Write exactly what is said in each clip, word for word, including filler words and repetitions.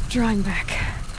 Drawing back.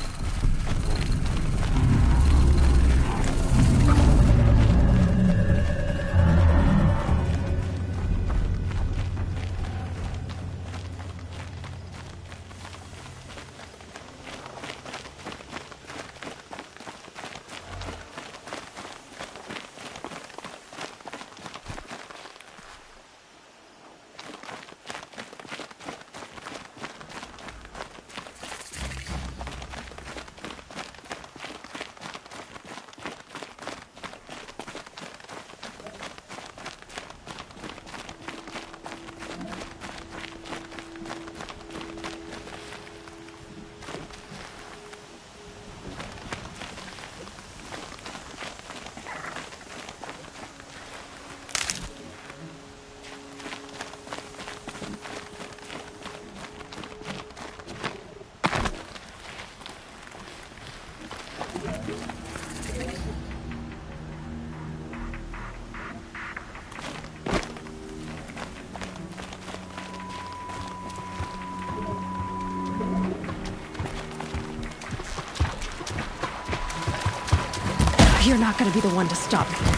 You're not gonna be the one to stop me.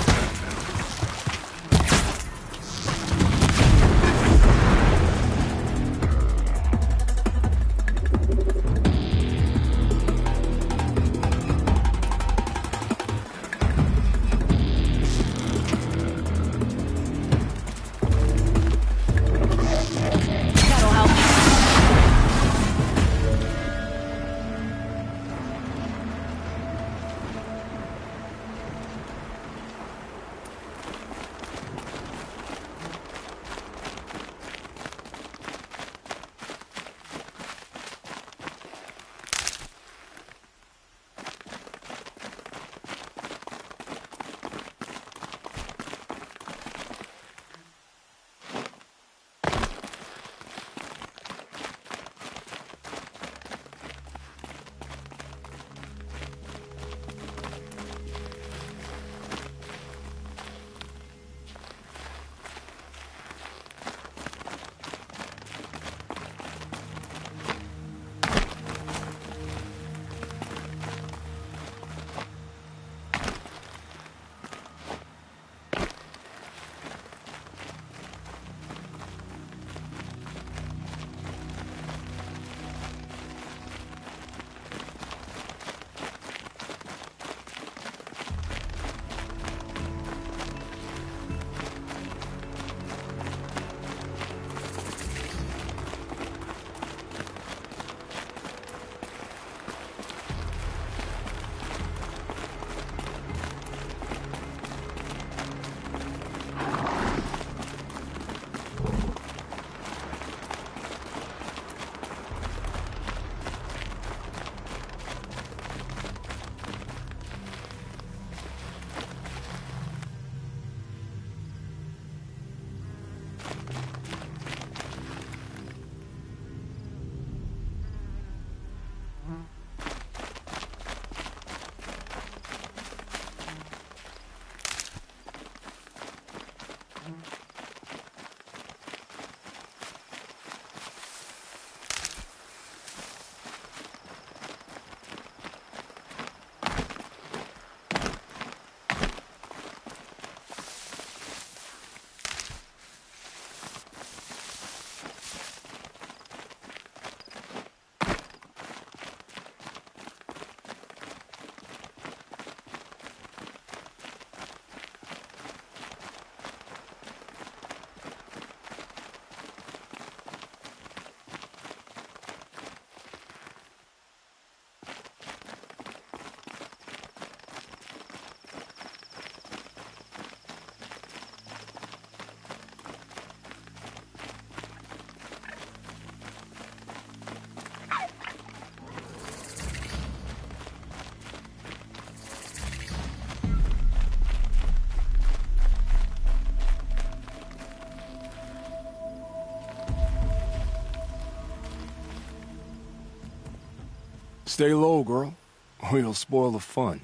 Stay low, girl, or you'll spoil the fun.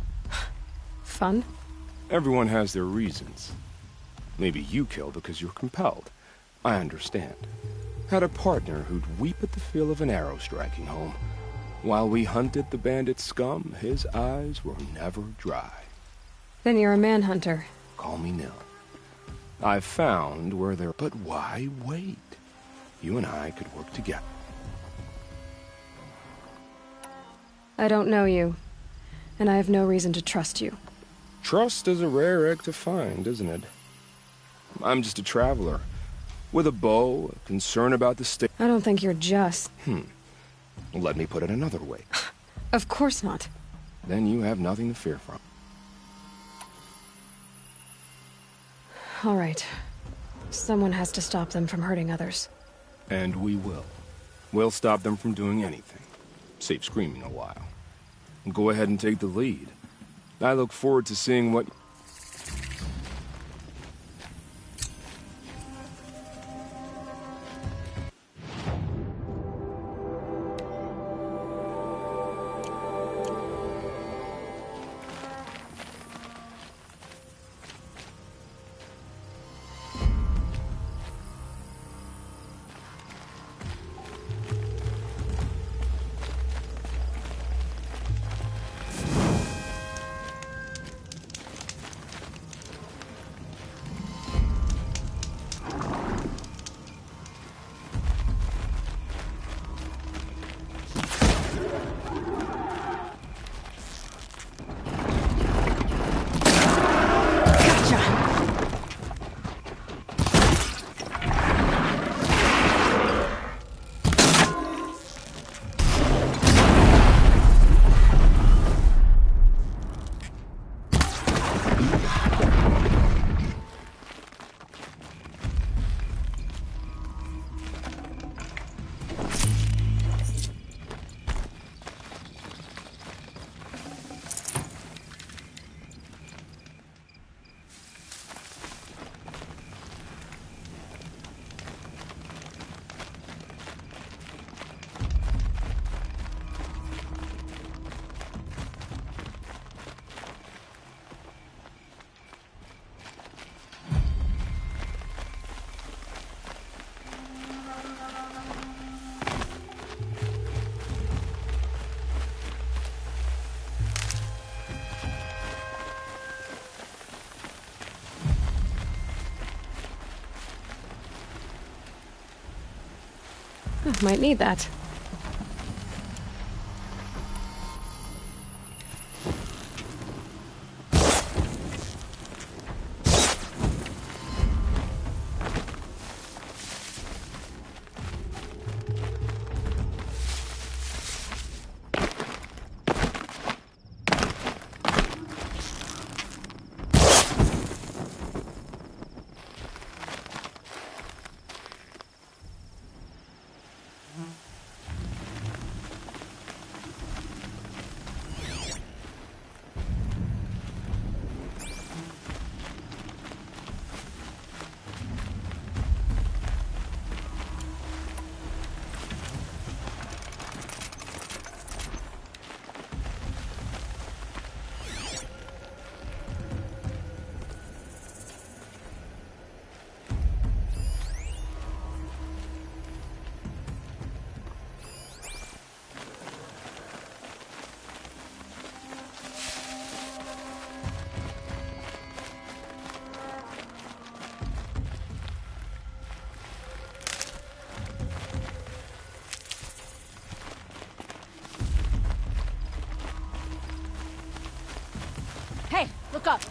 Fun? Everyone has their reasons. Maybe you kill because you're compelled. I understand. Had a partner who'd weep at the feel of an arrow striking home. While we hunted the bandit scum, his eyes were never dry. Then you're a manhunter. Call me Nil. I've found where they're... But why wait? You and I could work together. I don't know you, and I have no reason to trust you. Trust is a rare egg to find, isn't it? I'm just a traveler, with a bow, a concern about the state. I don't think you're just... Hmm. Let me put it another way. Of course not. Then you have nothing to fear from. All right. Someone has to stop them from hurting others. And we will. We'll stop them from doing anything. Save screaming a while. Go ahead and take the lead. I look forward to seeing what... Might need that. Hey, look up.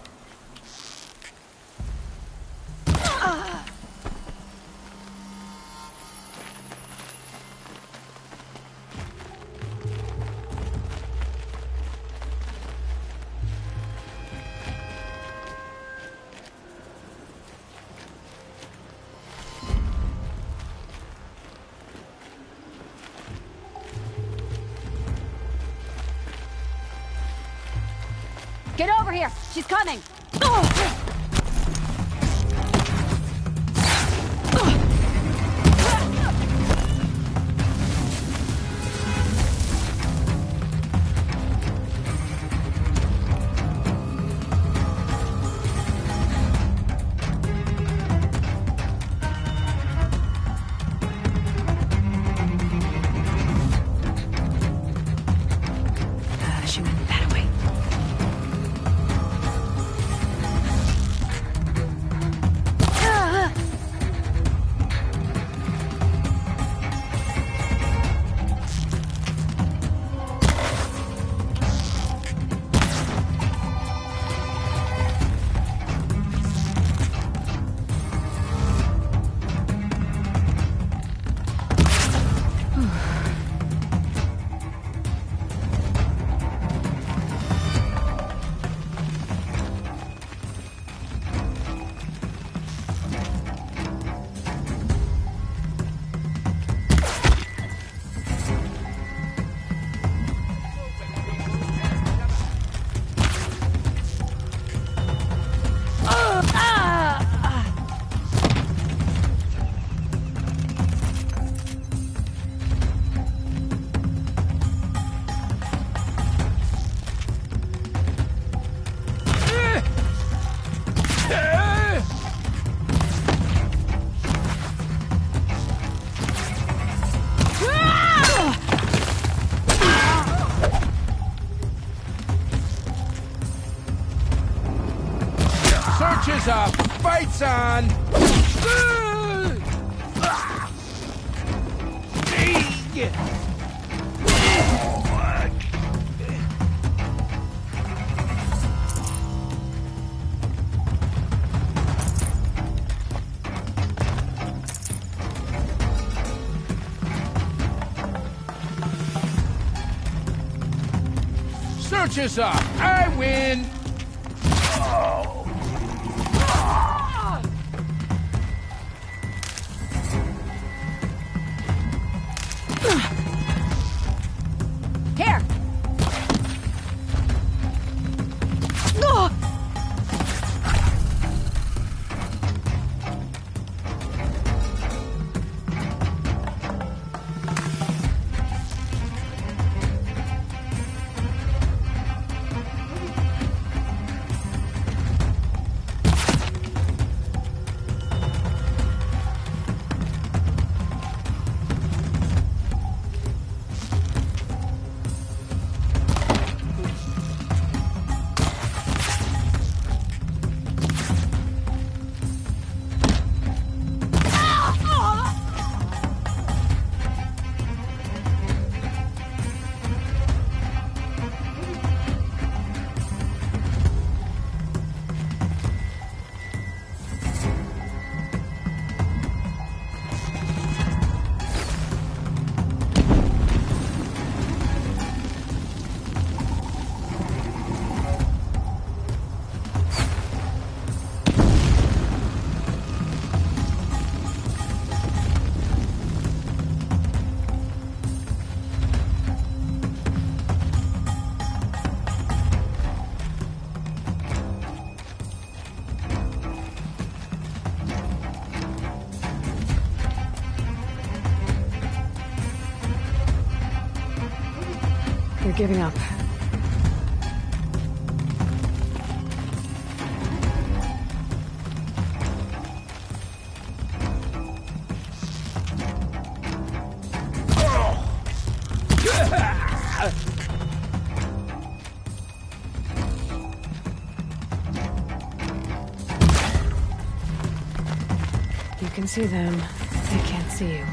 Get over here! She's coming! smashing them that way. Search is up! Fights on! Search is up! I win! Here! They're giving up. You can see them. They can't see you.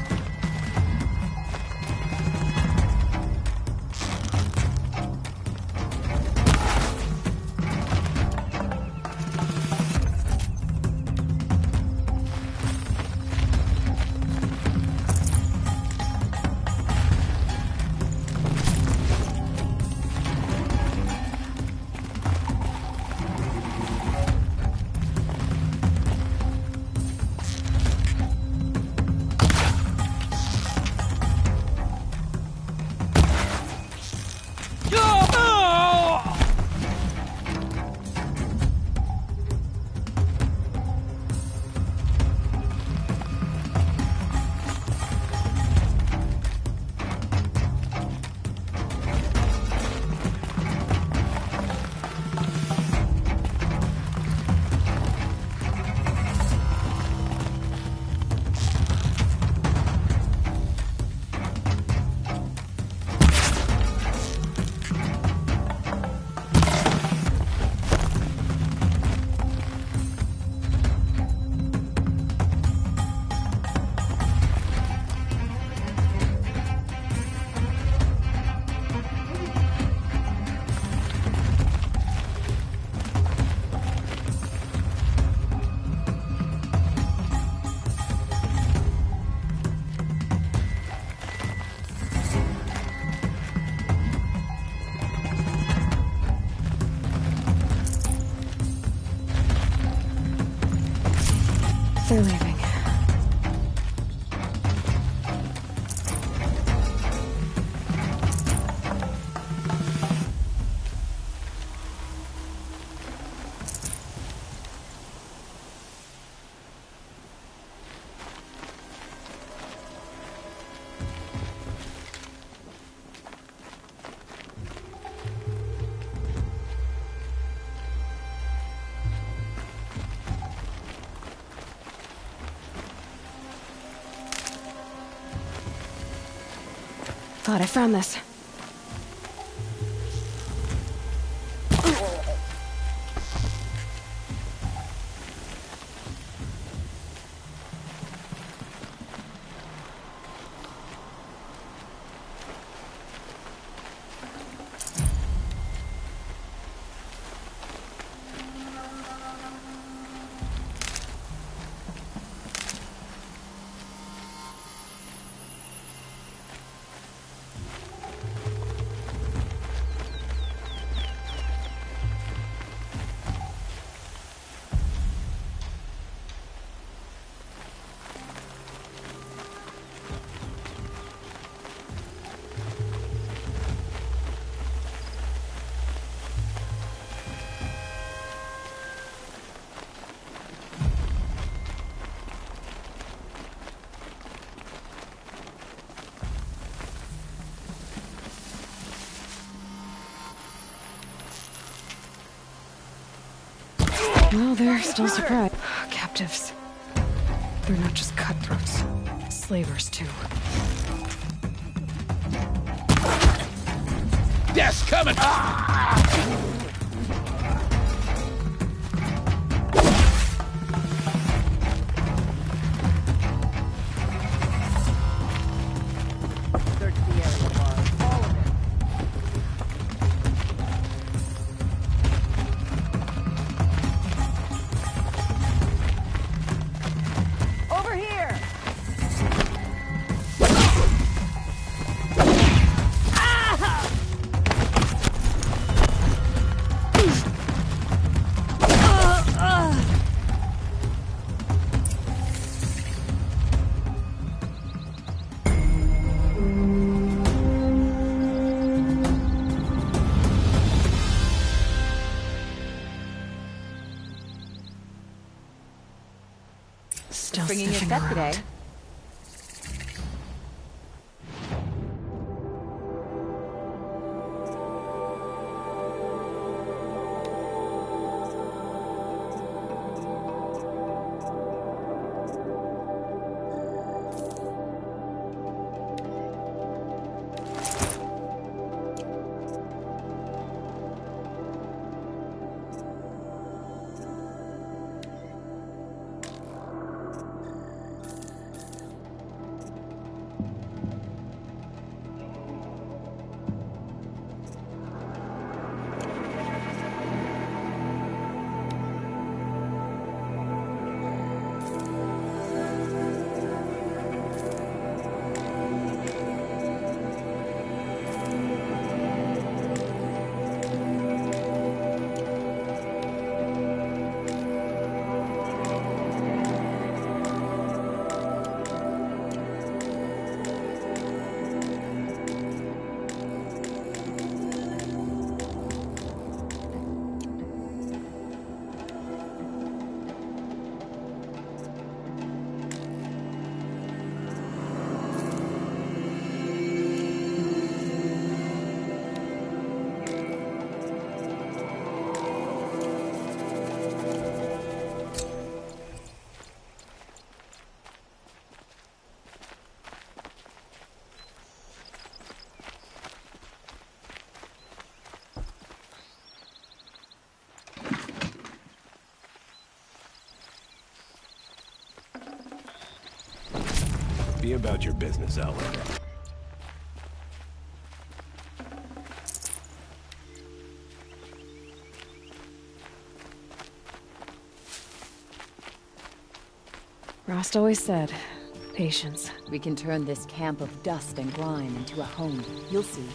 They're leaving. Thought I found this. Well, they're still surprised. Captives. They're not just cutthroats. Slavers, too. Death's coming! Ah! Still Bringing your sniffing set around. today. Be about your business, Outlander. Rost always said, patience. We can turn this camp of dust and grime into a home. You'll see.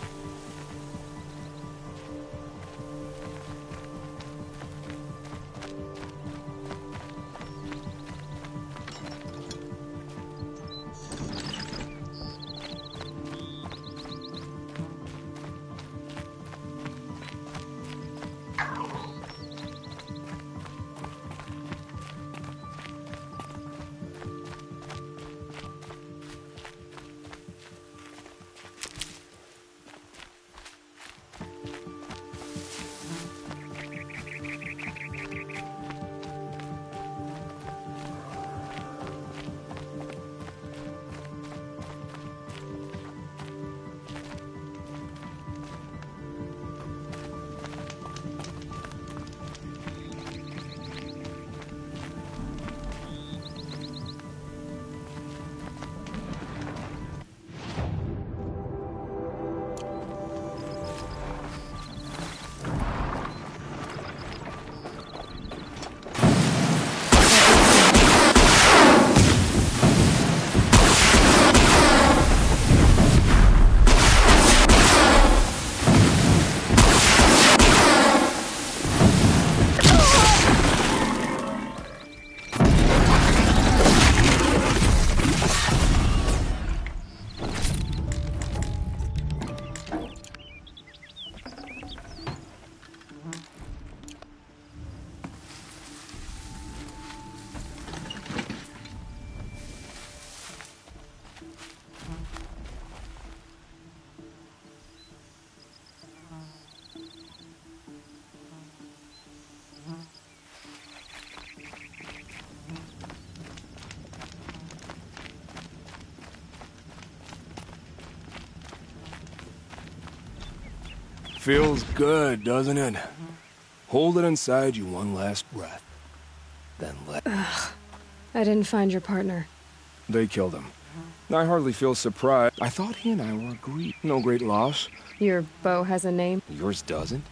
Feels good, doesn't it? Hold it inside you one last breath. Then let... Ugh. I didn't find your partner. They killed him. I hardly feel surprised. I thought he and I were agreed. No great loss. Your bow has a name? Yours doesn't?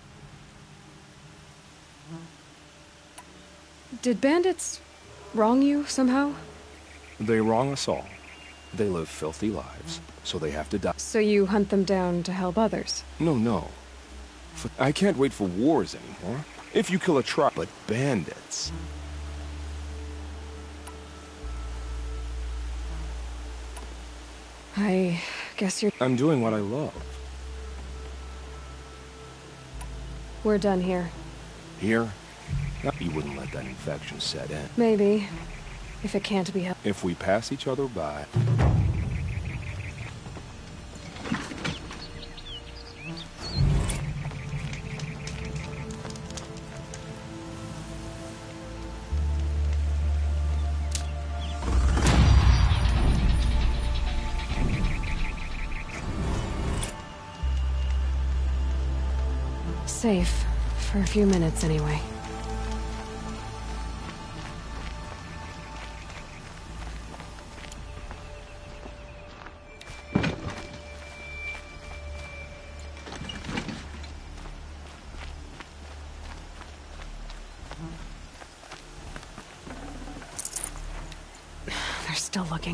Did bandits wrong you somehow? They wrong us all. They live filthy lives, so they have to die. So you hunt them down to help others? No, no. F I can't wait for wars anymore. If you kill a tribe, but bandits... I guess you're... I'm doing what I love. We're done here. Here? You wouldn't let that infection set in. Maybe. If it can't be helped. If we pass each other by... Safe. For a few minutes, anyway. They're still looking.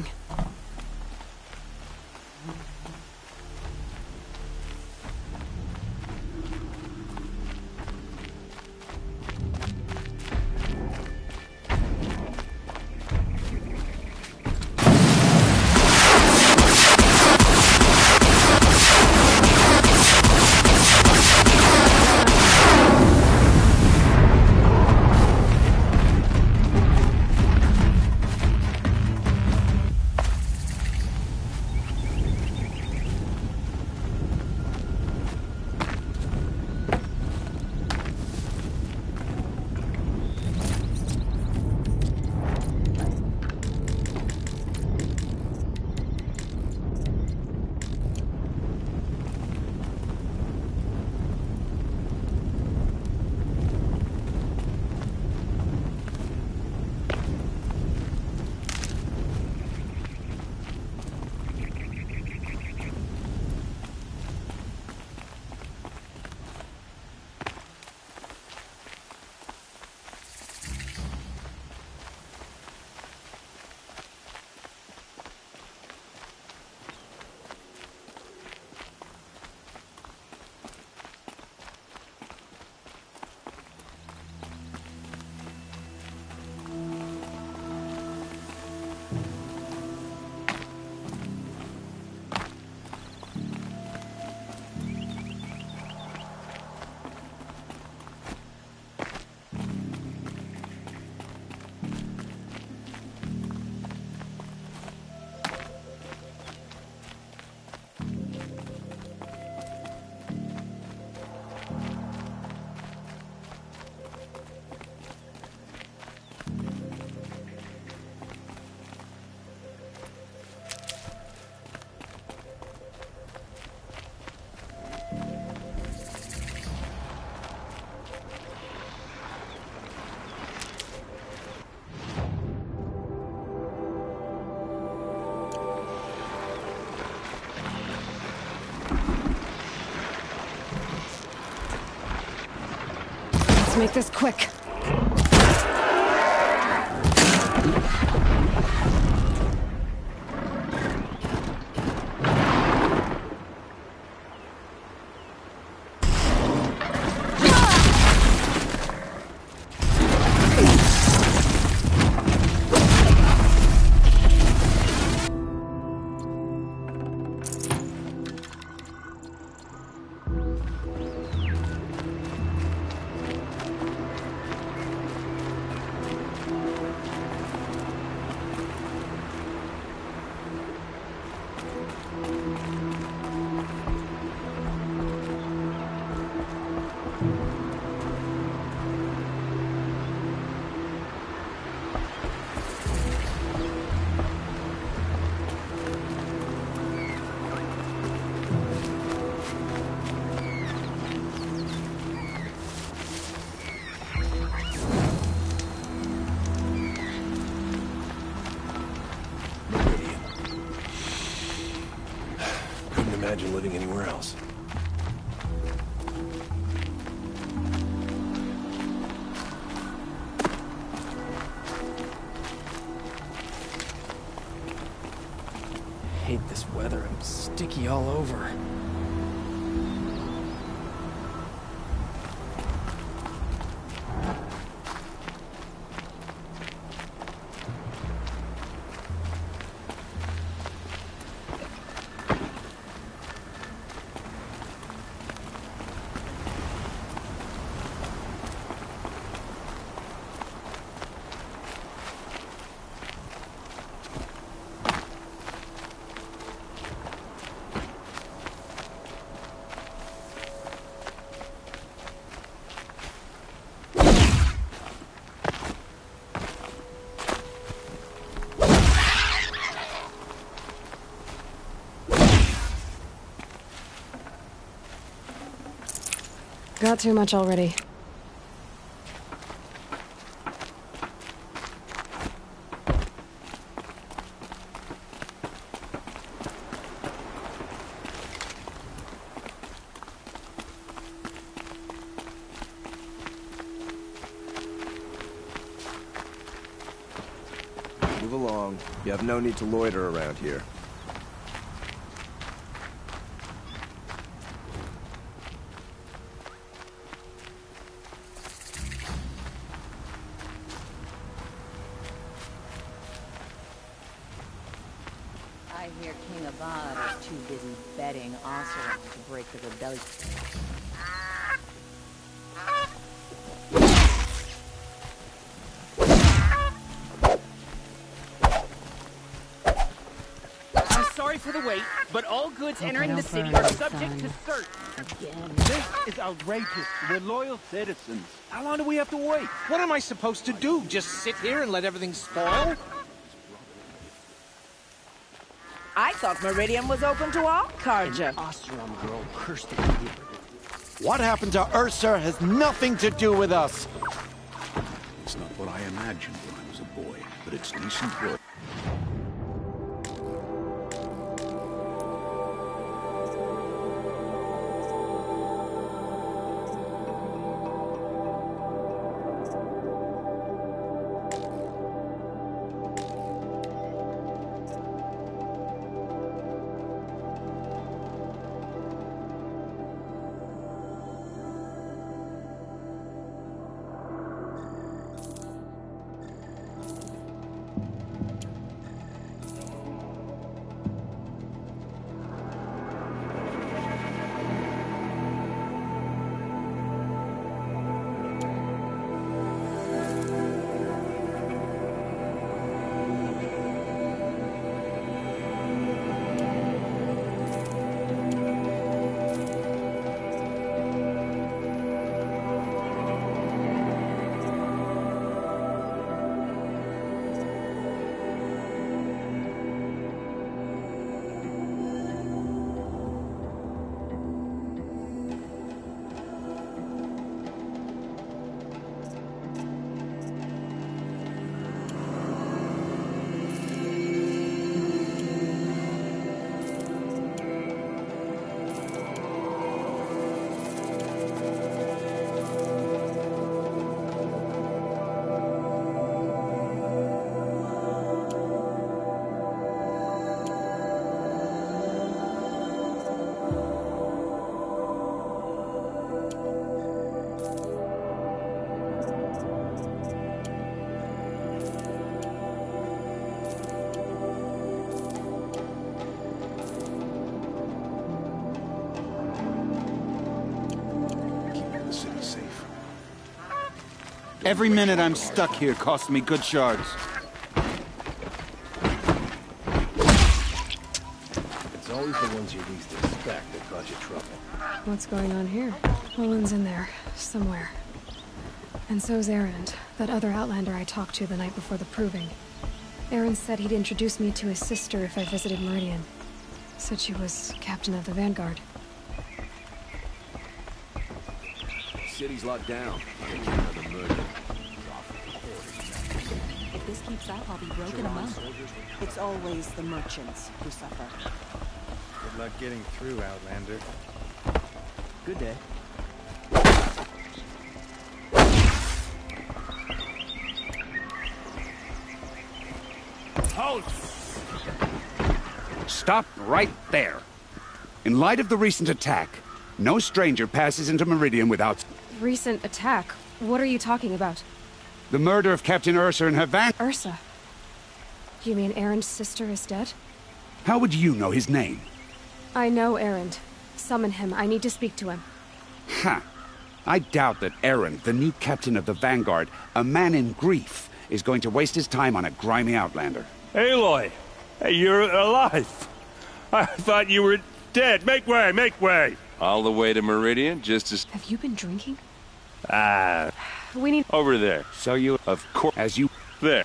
Make this quick. imagine living anywhere else. I hate this weather. I'm sticky all over. Got too much already. Move along. You have no need to loiter around here. I hear King Avad is too busy betting Oseram to break the rebellion. I'm sorry for the wait, but all goods entering the city are subject to search. Again. This is outrageous. We're loyal citizens. How long do we have to wait? What am I supposed to do? Just sit here and let everything spoil? I thought Meridian was open to all Carja. Oseram girl cursed it here. What happened to Ursa has nothing to do with us. It's not what I imagined when I was a boy, but it's decent work. Every minute I'm stuck here costs me good shards. It's always the ones you least expect that cause you trouble. What's going on here? Owen's in there, somewhere. And so's Erend, that other Outlander I talked to the night before the Proving. Erend said he'd introduce me to his sister if I visited Meridian. Said she was captain of the Vanguard. The city's locked down. I think another murder. If this keeps up, I'll be broken a month. It's always the merchants who suffer. luck getting through, Outlander. Good day. Halt! Stop right there. In light of the recent attack, no stranger passes into Meridian without... Recent attack? What are you talking about? The murder of Captain Ursa and her van... Ursa? You mean Erend's sister is dead? How would you know his name? I know Erend. Summon him. I need to speak to him. Ha! I doubt that Erend, the new captain of the Vanguard, a man in grief, is going to waste his time on a grimy Outlander. Aloy! Hey, you're alive! I thought you were dead. Make way, make way! All the way to Meridian, just as... Have you been drinking? Ah. We need... Over there. So you... Of course. As you... There.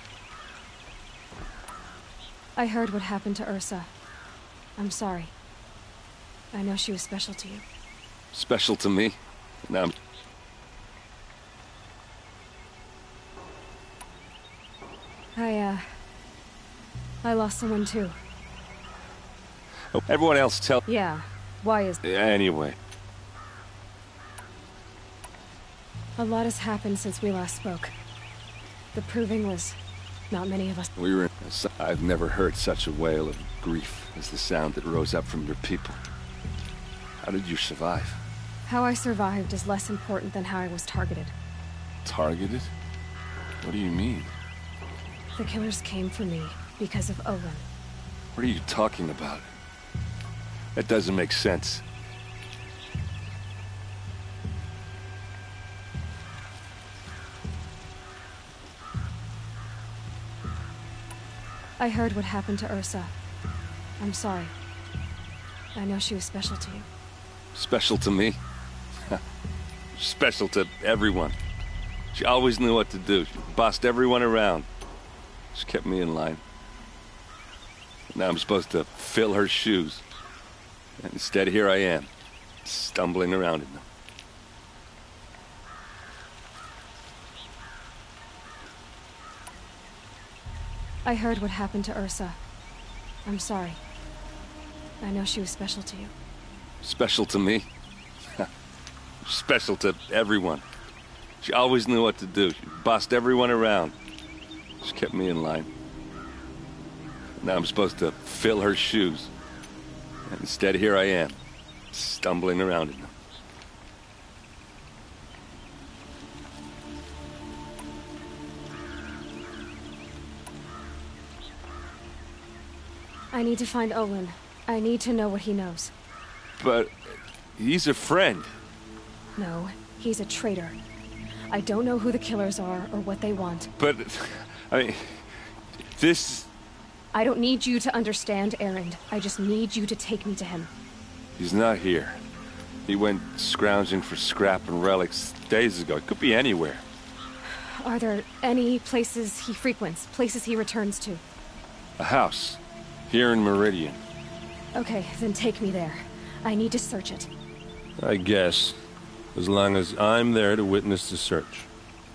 I heard what happened to Ursa. I'm sorry. I know she was special to you. Special to me? Now I'm... I, uh... I lost someone too. Oh, everyone else tell... Yeah. Why is... Anyway. A lot has happened since we last spoke. The Proving was... not many of us... We were in... I've never heard such a wail of grief as the sound that rose up from your people. How did you survive? How I survived is less important than how I was targeted. Targeted? What do you mean? The killers came for me because of Olin. What are you talking about? That doesn't make sense. I heard what happened to Ursa. I'm sorry. I know she was special to you. Special to me? Special to everyone. She always knew what to do. She bossed everyone around. She kept me in line. Now I'm supposed to fill her shoes. And instead, here I am, stumbling around in them. I heard what happened to Ursa. I'm sorry. I know she was special to you. Special to me? Special to everyone. She always knew what to do. She bossed everyone around. She kept me in line. Now I'm supposed to fill her shoes. And instead, here I am, stumbling around in them. I need to find Olin. I need to know what he knows. But he's a friend. No, he's a traitor. I don't know who the killers are or what they want. But, I mean, this... I don't need you to understand, Erend. I just need you to take me to him. He's not here. He went scrounging for scrap and relics days ago. It could be anywhere. Are there any places he frequents? Places he returns to? A house. Here in Meridian. Okay, then take me there. I need to search it. I guess. As long as I'm there to witness the search.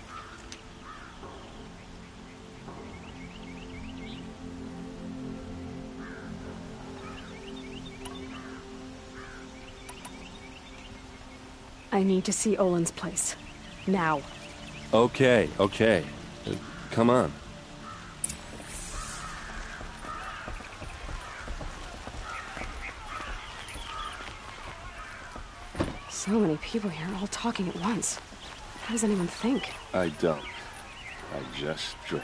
I need to see Olin's place. Now. Okay, okay. Uh, come on. So many people here, all talking at once. How does anyone think? I don't. I just drink.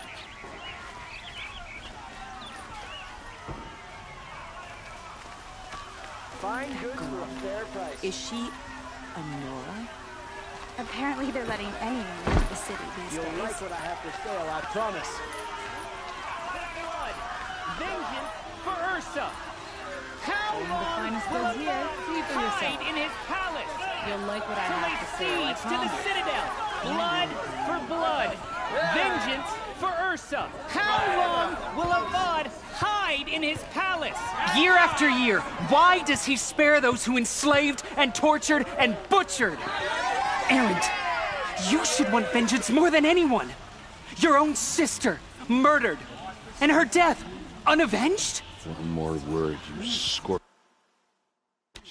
Fine goods for a fair price. Is she a Nora? Apparently they're letting anyone into the city these You'll days. like what I have to say, I promise. Blood! Vengeance for Ursa! How Only the long finest will goods a here. foe See for hide yourself. in his palace? You'll like what I To lay have to say, I siege to the promise. citadel! Blood for blood! Vengeance for Ursa! How long will Avad hide in his palace? Year after year, why does he spare those who enslaved and tortured and butchered? Erend, you should want vengeance more than anyone. Your own sister, murdered, and her death, unavenged? One more word, you scorp...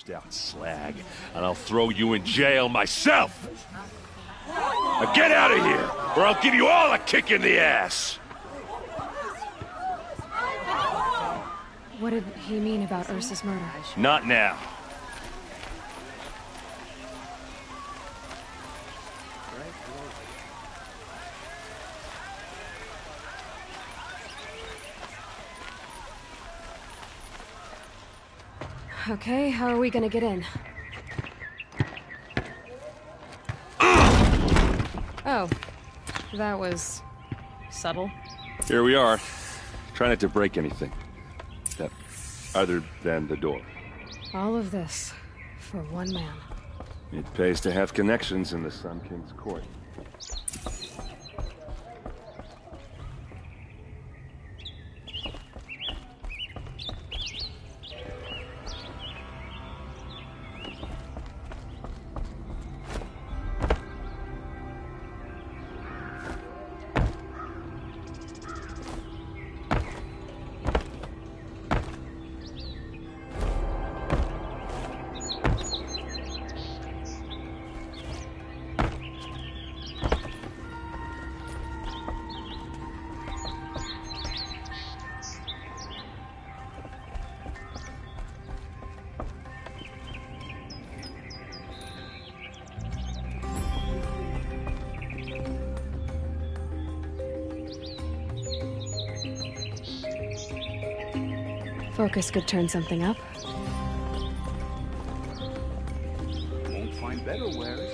washed out slag, and I'll throw you in jail myself! Now get out of here, or I'll give you all a kick in the ass! What did he mean about Ursa's murder? Not now. Okay, how are we gonna get in? Oh, that was subtle. Here we are. Try not to break anything. That, other than the door. All of this for one man. It pays to have connections in the Sun King's court. Focus could turn something up. Won't find better wares.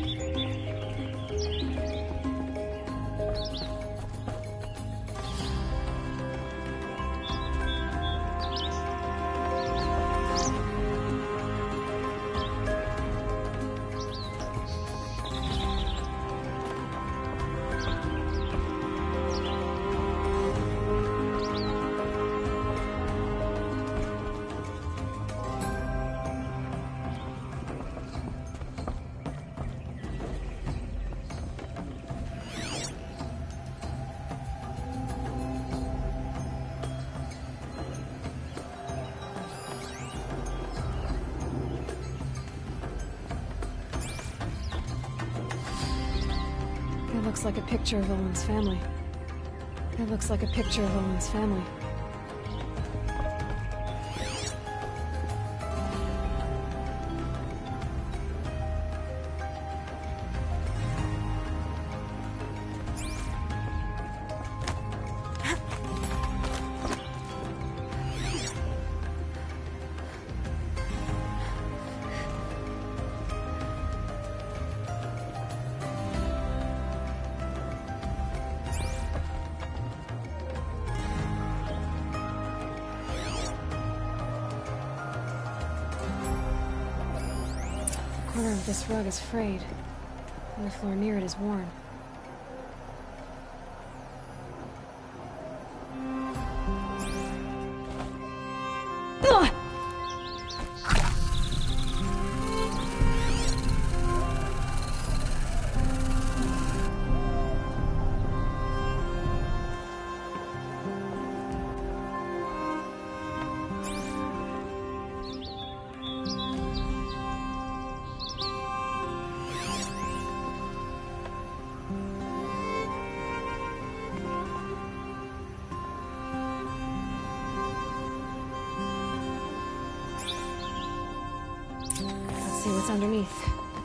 That looks like a picture of Owen's family. That looks like a picture of Owen's family. The corner of this rug is frayed, and the floor near it is worn. Ugh! See what's underneath.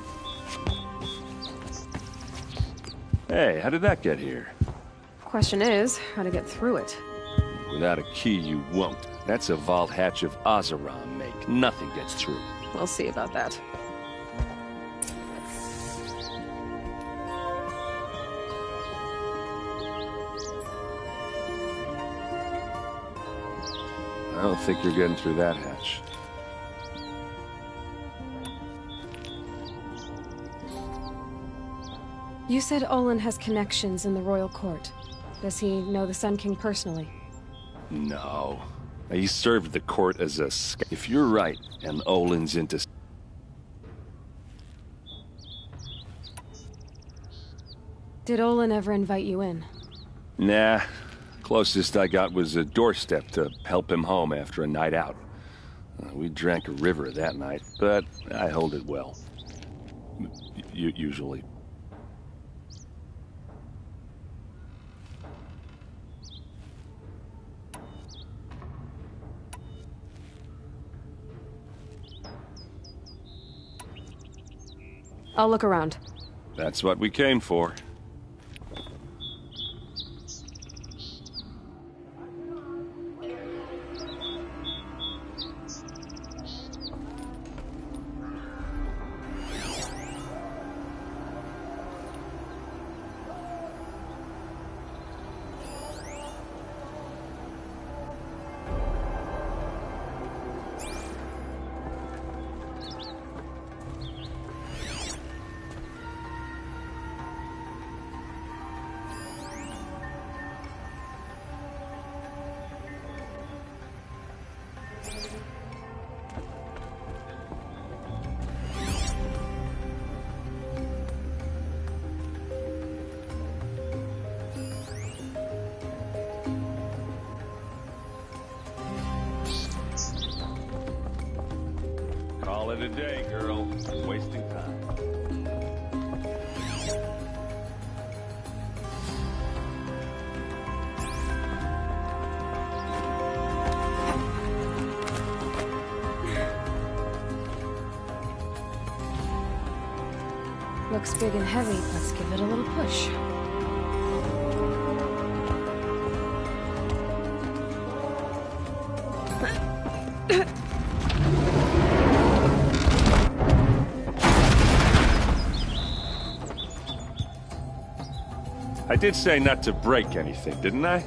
Hey, how did that get here? Question is, how to get through it. Without a key, you won't. That's a vault hatch of Oseram make. Nothing gets through. We'll see about that. I don't think you're getting through that hatch. You said Olin has connections in the royal court. Does he know the Sun King personally? No. He served the court as a sc- If you're right, and Olin's into... Did Olin ever invite you in? Nah. Closest I got was a doorstep to help him home after a night out. Uh, we drank a river that night, but I hold it well. U- usually. I'll look around. That's what we came for. Call it a day, girl. Wasting time. Looks big and heavy. Let's give it a little push. I did say not to break anything, didn't I?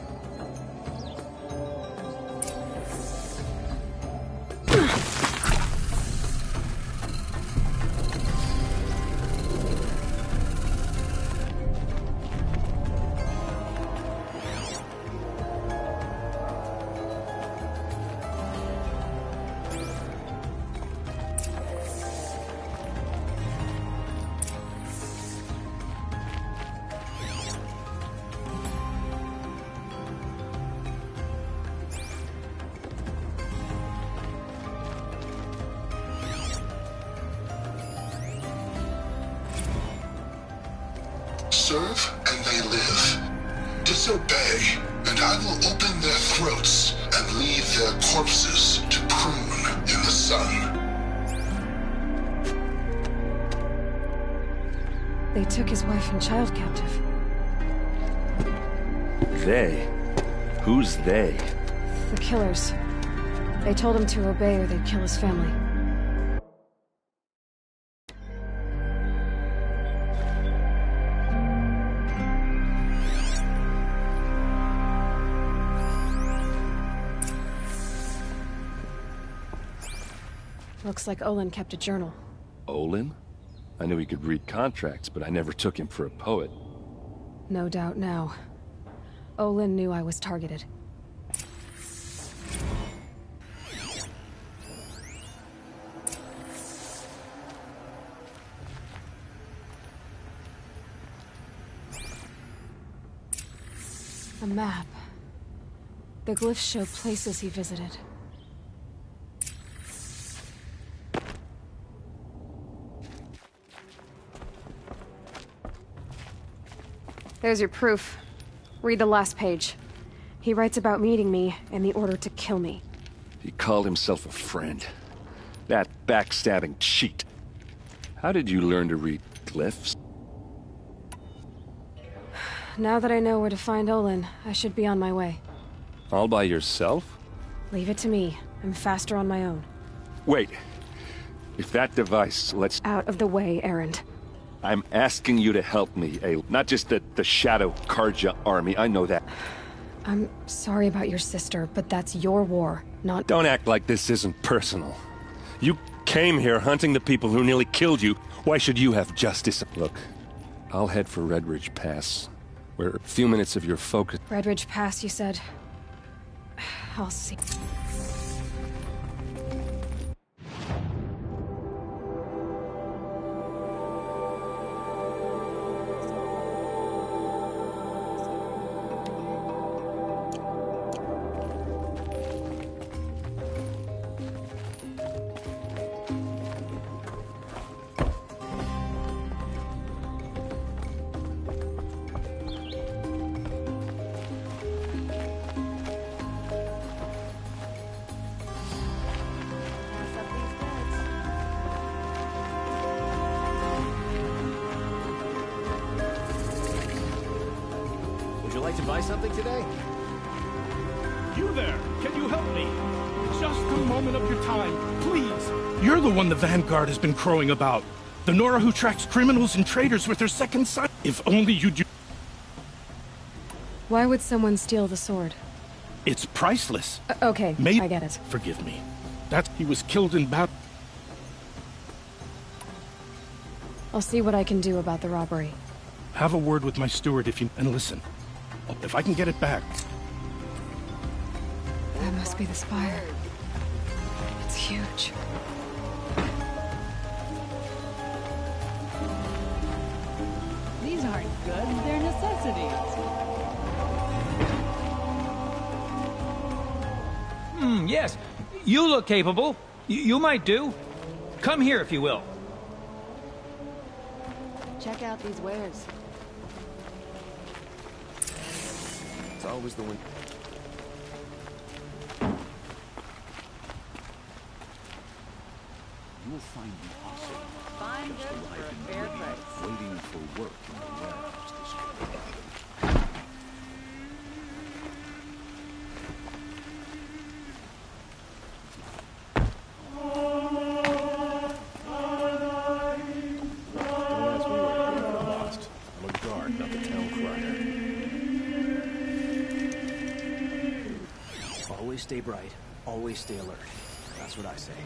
Serve and they live. Disobey, and I will open their throats and leave their corpses to prune in the sun. They took his wife and child captive. They? Who's they? The killers. They told him to obey or they'd kill his family. Looks like Olin kept a journal. Olin? I knew he could read contracts, but I never took him for a poet. No doubt now. Olin knew I was targeted. A map. The glyphs show places he visited. There's your proof. Read the last page. He writes about meeting me and the order to kill me. He called himself a friend. That backstabbing cheat. How did you learn to read glyphs? Now that I know where to find Olin, I should be on my way. All by yourself? Leave it to me. I'm faster on my own. Wait. If that device lets... Out of the way, Erend. I'm asking you to help me, Aloy. Not just the, the Shadow Karja army, I know that. I'm sorry about your sister, but that's your war, not... Don't act like this isn't personal. You came here hunting the people who nearly killed you. Why should you have justice? Look, I'll head for Redridge Pass, where a few minutes of your focus... Redridge Pass, you said? I'll see. to buy something today? You there! Can you help me? Just a moment of your time, please! You're the one the Vanguard has been crowing about. The Nora who tracks criminals and traitors with her second son. If only you do... Why would someone steal the sword? It's priceless. Uh, okay, May I get it. Forgive me. That's... He was killed in battle. I'll see what I can do about the robbery. Have a word with my steward if you... And listen. If I can get it back... That must be the spire. It's huge. These aren't goods, they're necessities. Hmm, yes. You look capable. Y you might do. Come here, if you will. Check out these wares. It's always the one... You will find the awesome. Fine goods for a fair price. Waiting for work in the warehouse this week. Don't ask me where to get lost. I'm a guard, not the town crier. Always stay bright. Always stay alert. That's what I say.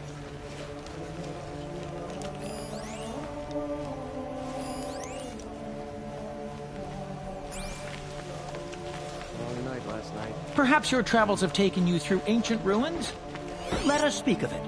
Long night last night. Perhaps your travels have taken you through ancient ruins? Let us speak of it.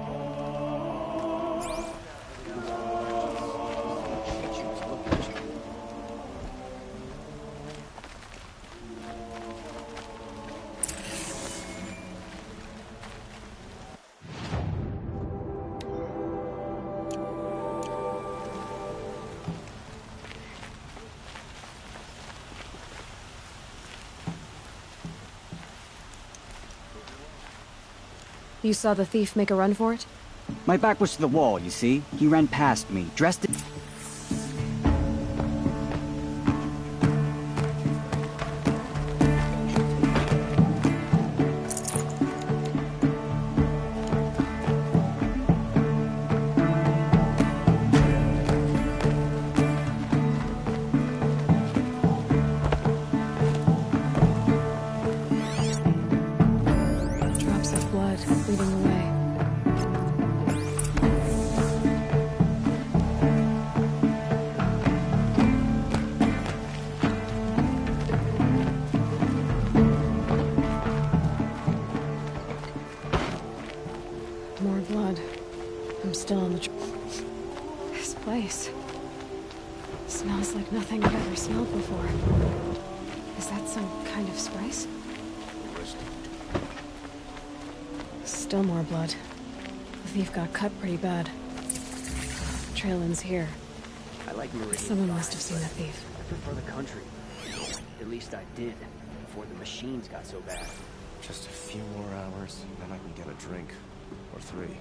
You saw the thief make a run for it? My back was to the wall, you see? He ran past me, dressed in... Drops of blood leading away. More blood. I'm still on the tr- This place smells like nothing I've ever smelled before. Is that some kind of spice? Still more blood. The thief got cut pretty bad. Trail ends here. I like Meridian. Someone must have seen the thief. I prefer the country. At least I did, before the machines got so bad. Just a few more hours, then I can get a drink. Or three.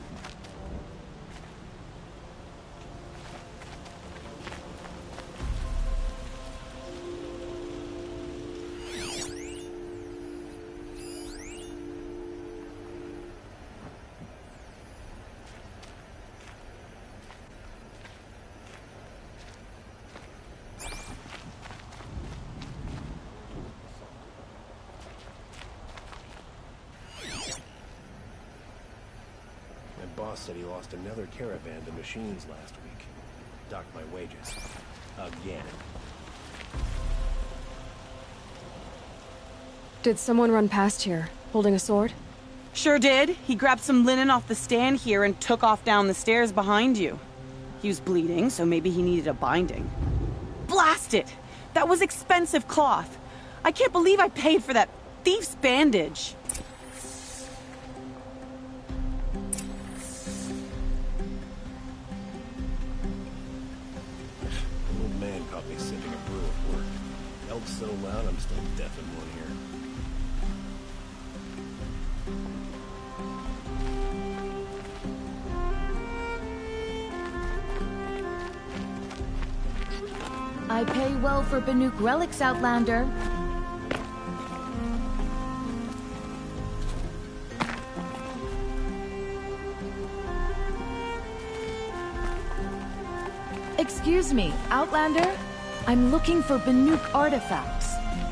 Boss said he lost another caravan to machines last week. Docked my wages. Again. Did someone run past here, holding a sword? Sure did. He grabbed some linen off the stand here and took off down the stairs behind you. He was bleeding, so maybe he needed a binding. Blast it! That was expensive cloth. I can't believe I paid for that thief's bandage. So loud, I'm still deaf in one ear. I pay well for Banuk relics, Outlander. Excuse me, Outlander? I'm looking for Banuk artifacts.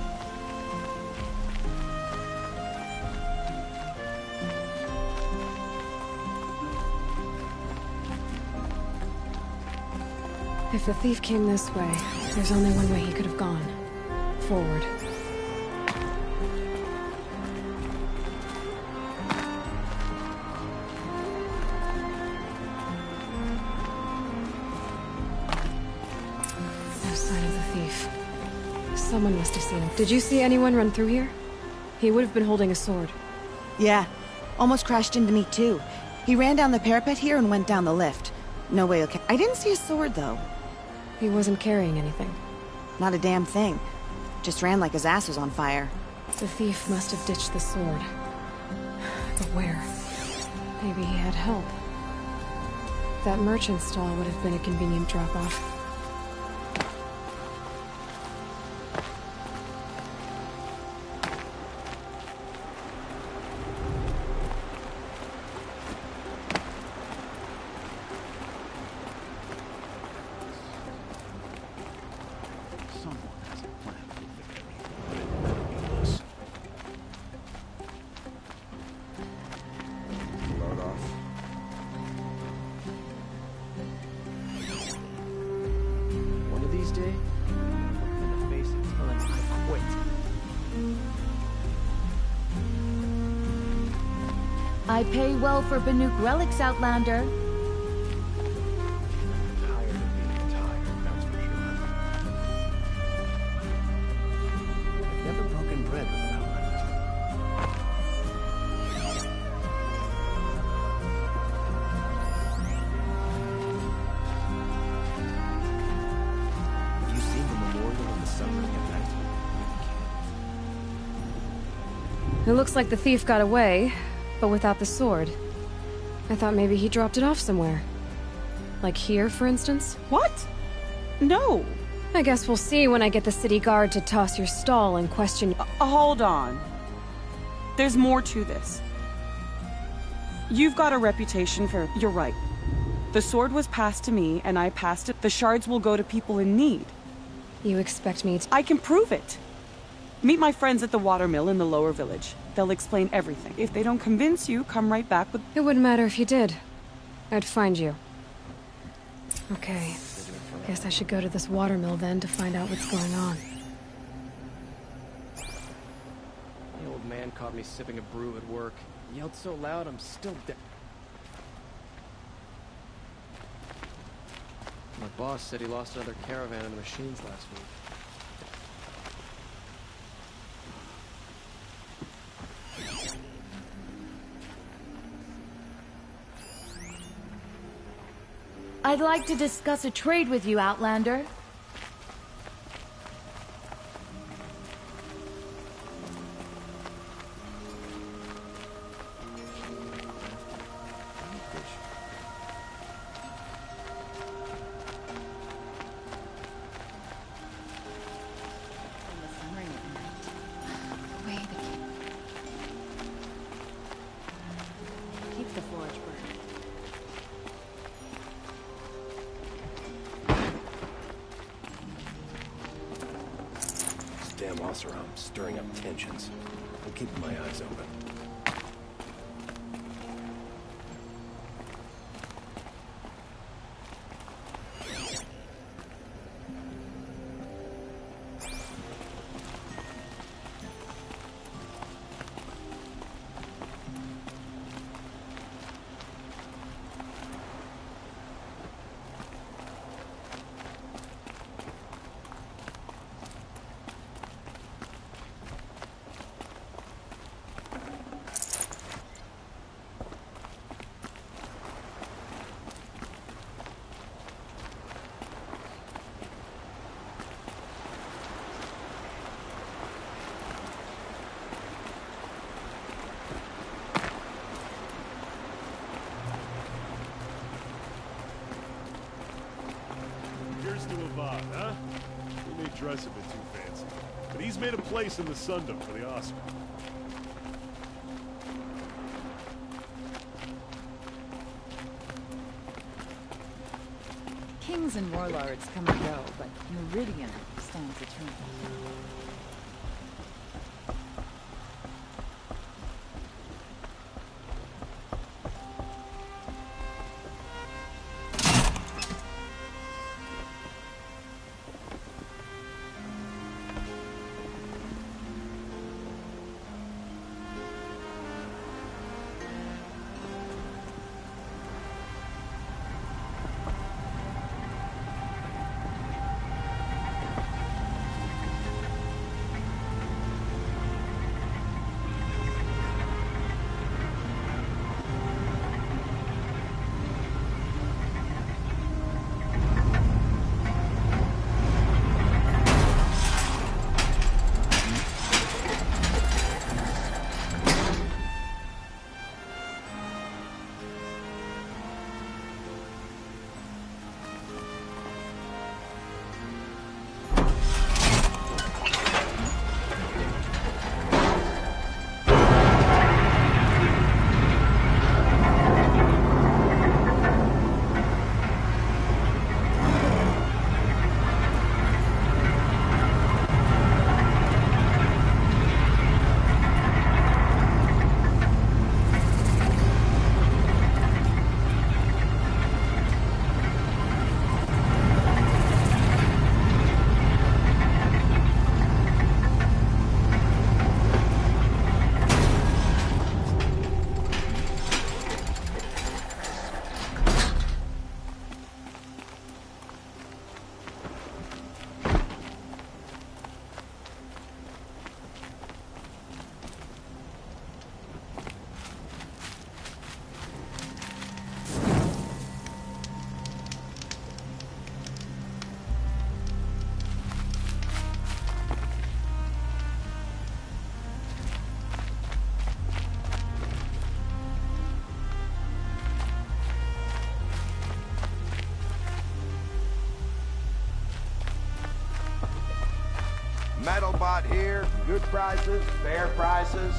If the thief came this way, there's only one way he could have gone. Forward. No sign of the thief. Someone must have seen him. Did you see anyone run through here? He would have been holding a sword. Yeah. Almost crashed into me, too. He ran down the parapet here and went down the lift. No way, okay. I didn't see a sword, though. He wasn't carrying anything. Not a damn thing. Just ran like his ass was on fire. The thief must have ditched the sword. But where? Maybe he had help. That merchant stall would have been a convenient drop-off. I pay well for Banuk relics, Outlander. Tired of being tired, that's for sure. I've never broken bread with an outlander. Have you seen the memorial of the suffering at night? It looks like the thief got away, but without the sword. I thought maybe he dropped it off somewhere. Like here, for instance? What? No. I guess we'll see when I get the city guard to toss your stall and question— Uh, hold on. There's more to this. You've got a reputation for— You're right. The sword was passed to me, and I passed it. The shards will go to people in need. You expect me to— I can prove it. Meet my friends at the watermill in the lower village. They'll explain everything. If they don't convince you, come right back with— It wouldn't matter if you did. I'd find you. Okay. Guess I should go to this watermill then to find out what's going on. The old man caught me sipping a brew at work. He yelled so loud I'm still dead. My boss said he lost another caravan in the machines last week. I'd like to discuss a trade with you, Outlander. Keep the forge burning. Damn Oseram, stirring up tensions. I'm keeping my eyes open. To Avad, huh? He may dress a bit too fancy, but he's made a place in the Sundom for the Oscar. King's and warlords come and go, but Meridian stands eternal. Metalbot here. Good prices, fair prices.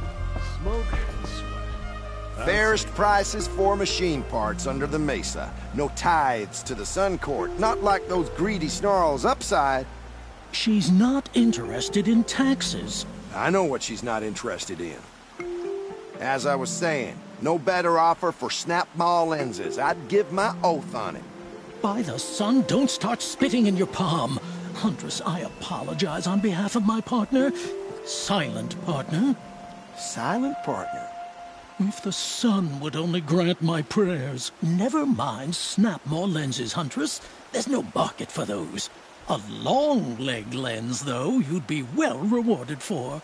Smoke and sweat. Fairest prices for machine parts under the mesa. No tithes to the Sun Court. Not like those greedy snarls upside. She's not interested in taxes. I know what she's not interested in. As I was saying, no better offer for Snap-Maw lenses. I'd give my oath on it. By the sun, don't start spitting in your palm. Huntress, I apologize on behalf of my partner. Silent partner. Silent partner? If the sun would only grant my prayers. Never mind Snap-Maw lenses, Huntress. There's no market for those. A long-leg lens, though, you'd be well rewarded for.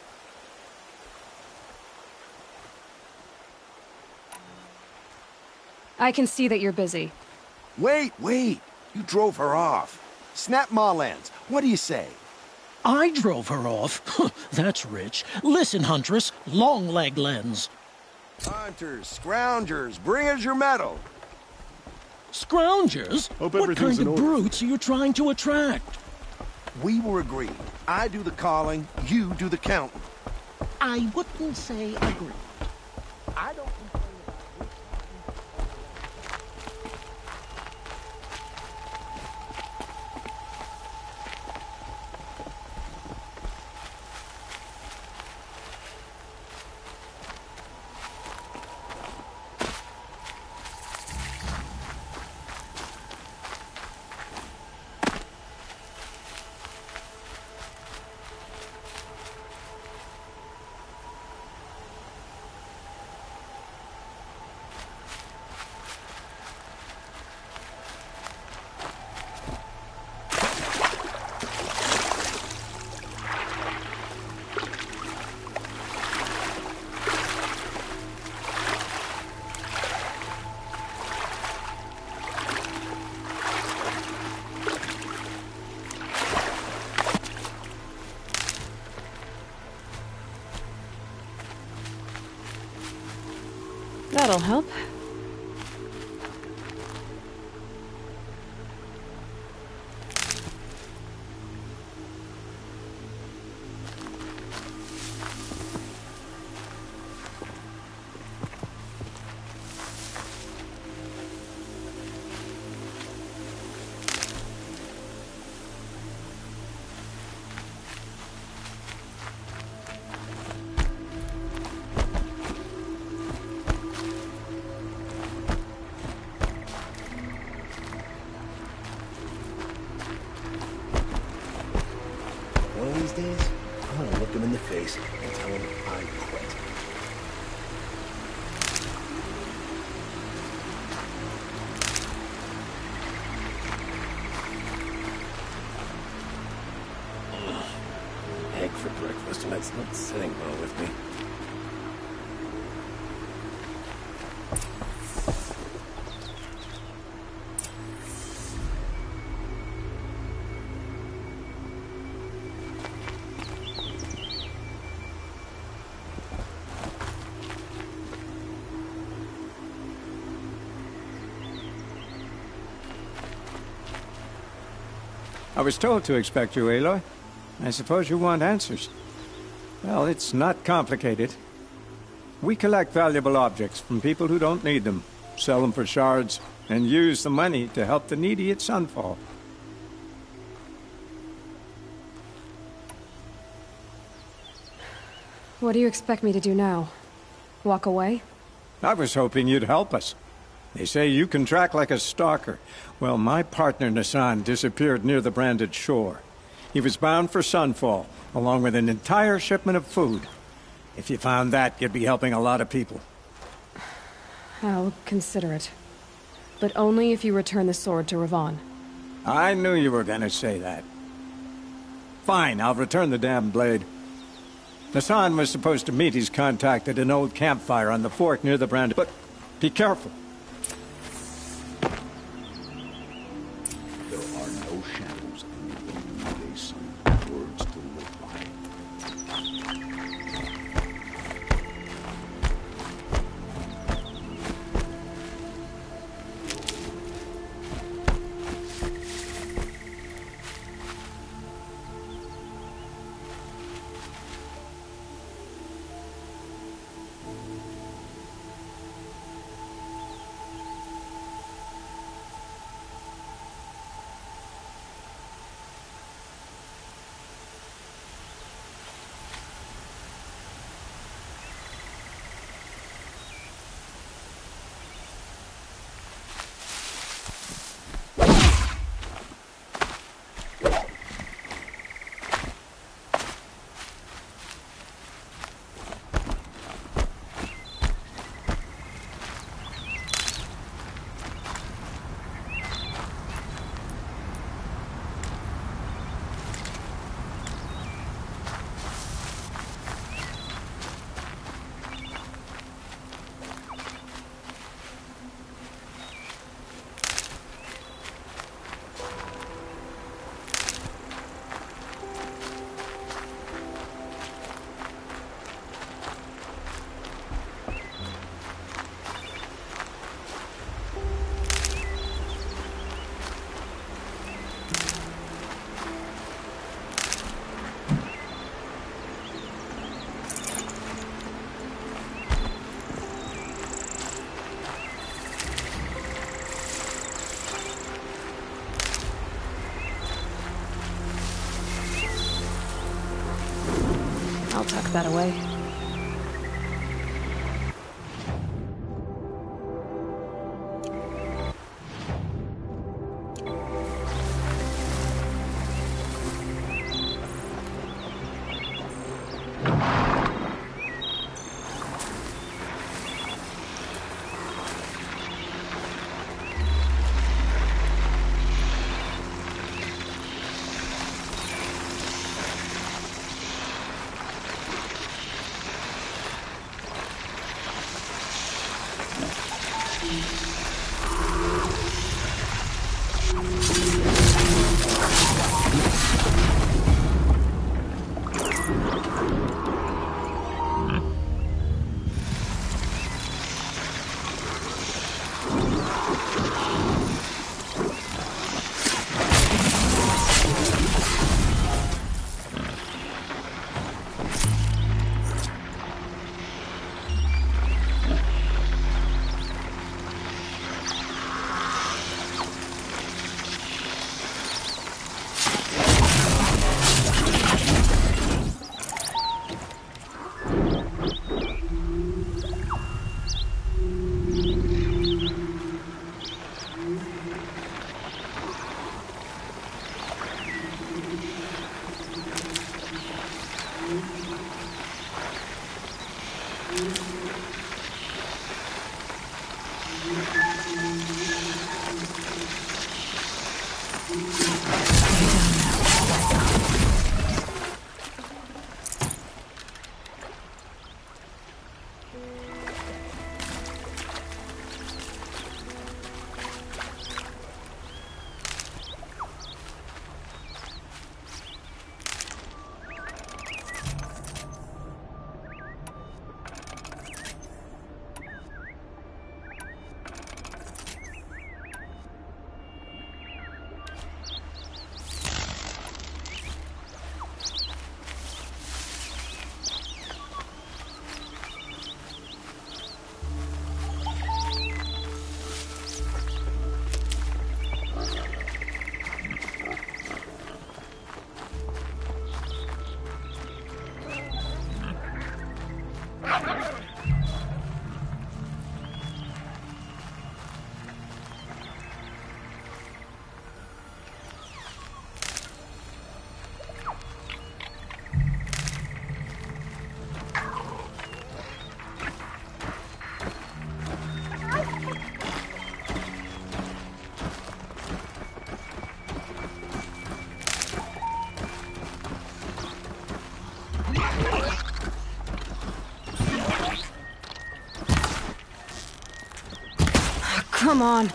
I can see that you're busy. Wait, wait. You drove her off. Snap-Maw lens. What do you say? I drove her off? That's rich. Listen, Huntress. Long-leg lens. Hunters, scroungers, bring us your metal. Scroungers? Hope what kind in of order. brutes are you trying to attract? We were agreed. I do the calling, you do the counting. I wouldn't say agree. I don't complain about That'll help. days, I want to look him in the face and tell him I quit. Egg for breakfast, and that's not sitting well with me. I was told to expect you, Aloy. I suppose you want answers. Well, it's not complicated. We collect valuable objects from people who don't need them, sell them for shards, and use the money to help the needy at Sunfall. What do you expect me to do now? Walk away? I was hoping you'd help us. They say you can track like a stalker. Well, my partner Nassan disappeared near the branded shore. He was bound for Sunfall, along with an entire shipment of food. If you found that, you'd be helping a lot of people. I'll consider it. But only if you return the sword to Ravon. I knew you were gonna say that. Fine, I'll return the damn blade. Nassan was supposed to meet his contact at an old campfire on the fort near the brand, but be careful. There are no shadows in the Day Sun. Words to live by. I'll tuck that away. Come on.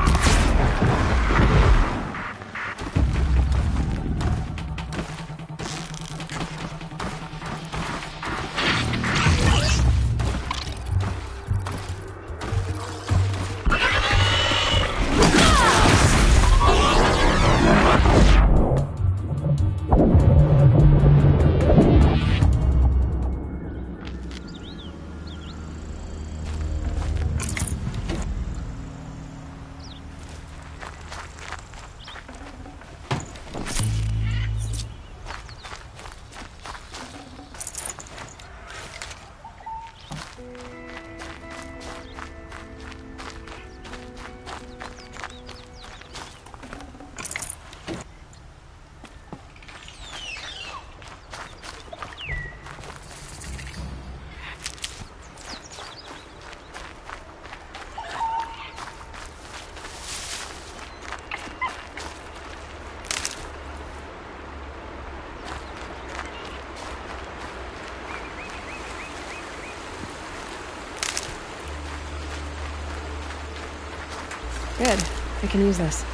Good. I can use this.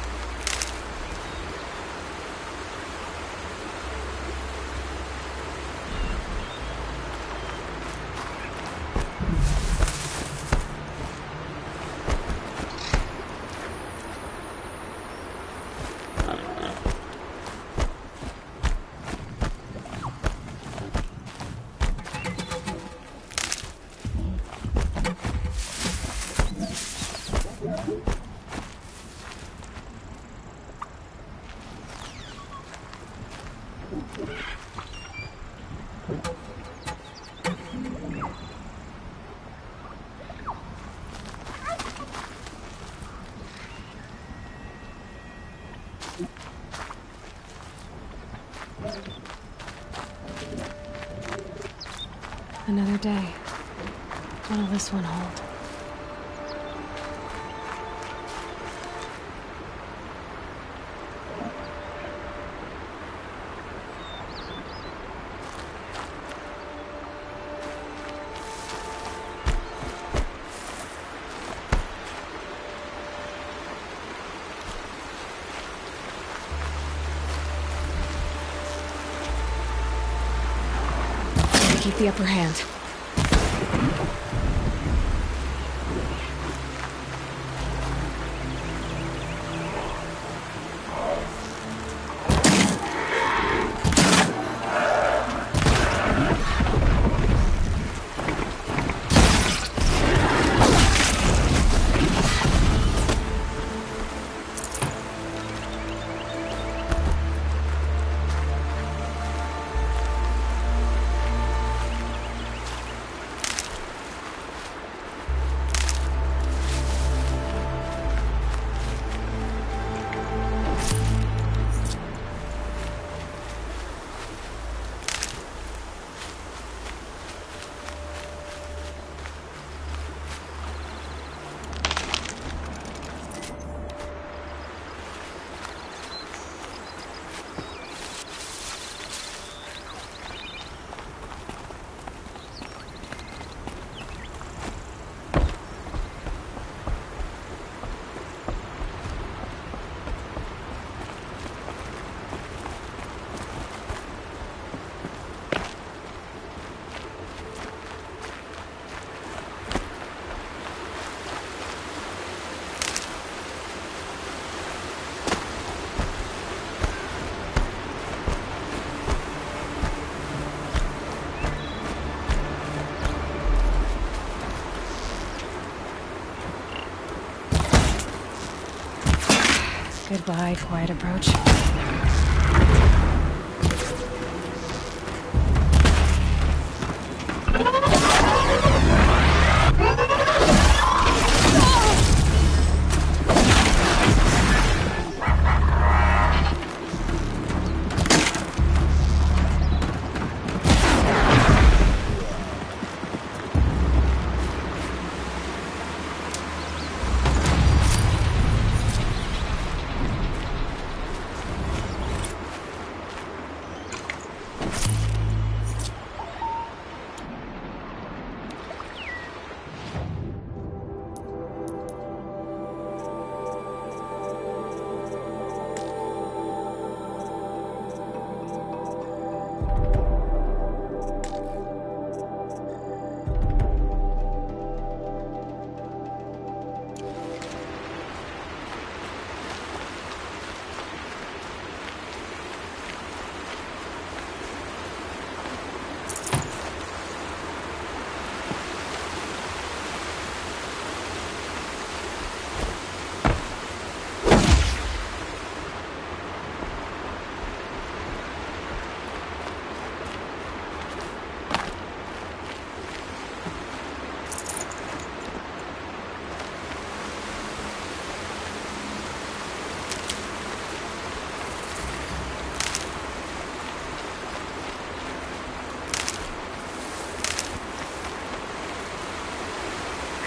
Another day. What'll this one hold? Keep the upper hand. Goodbye, quiet approach.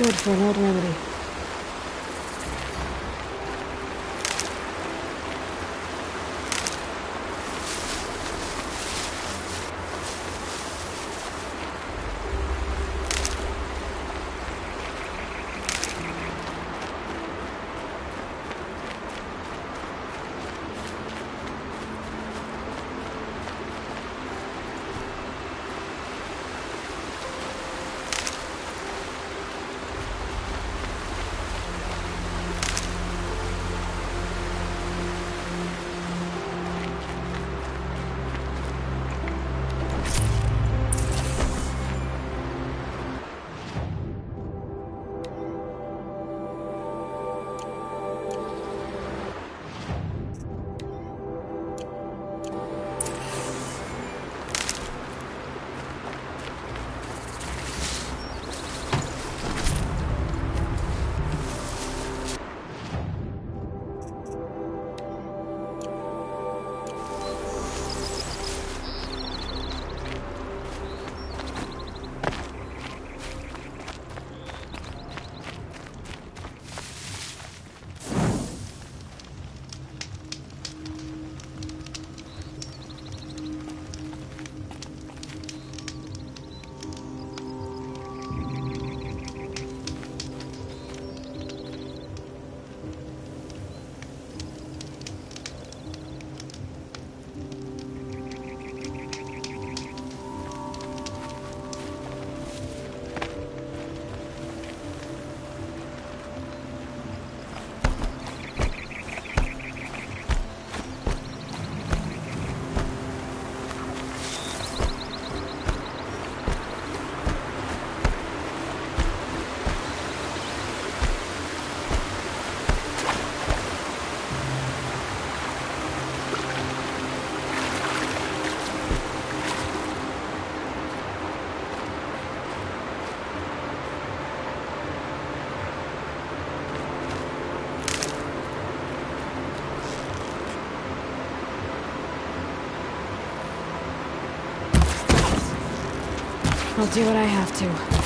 good for an old remedy. I'll do what I have to.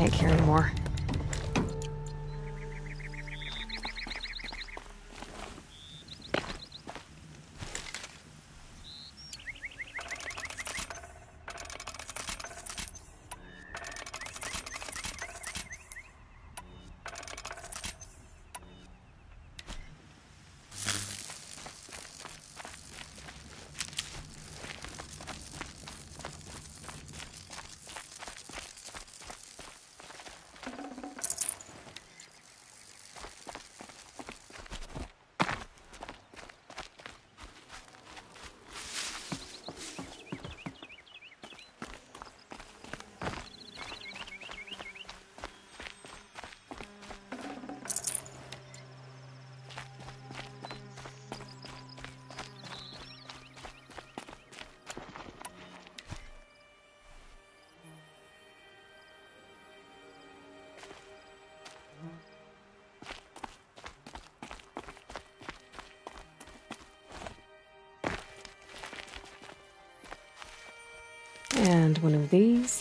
can't carry more. And one of these.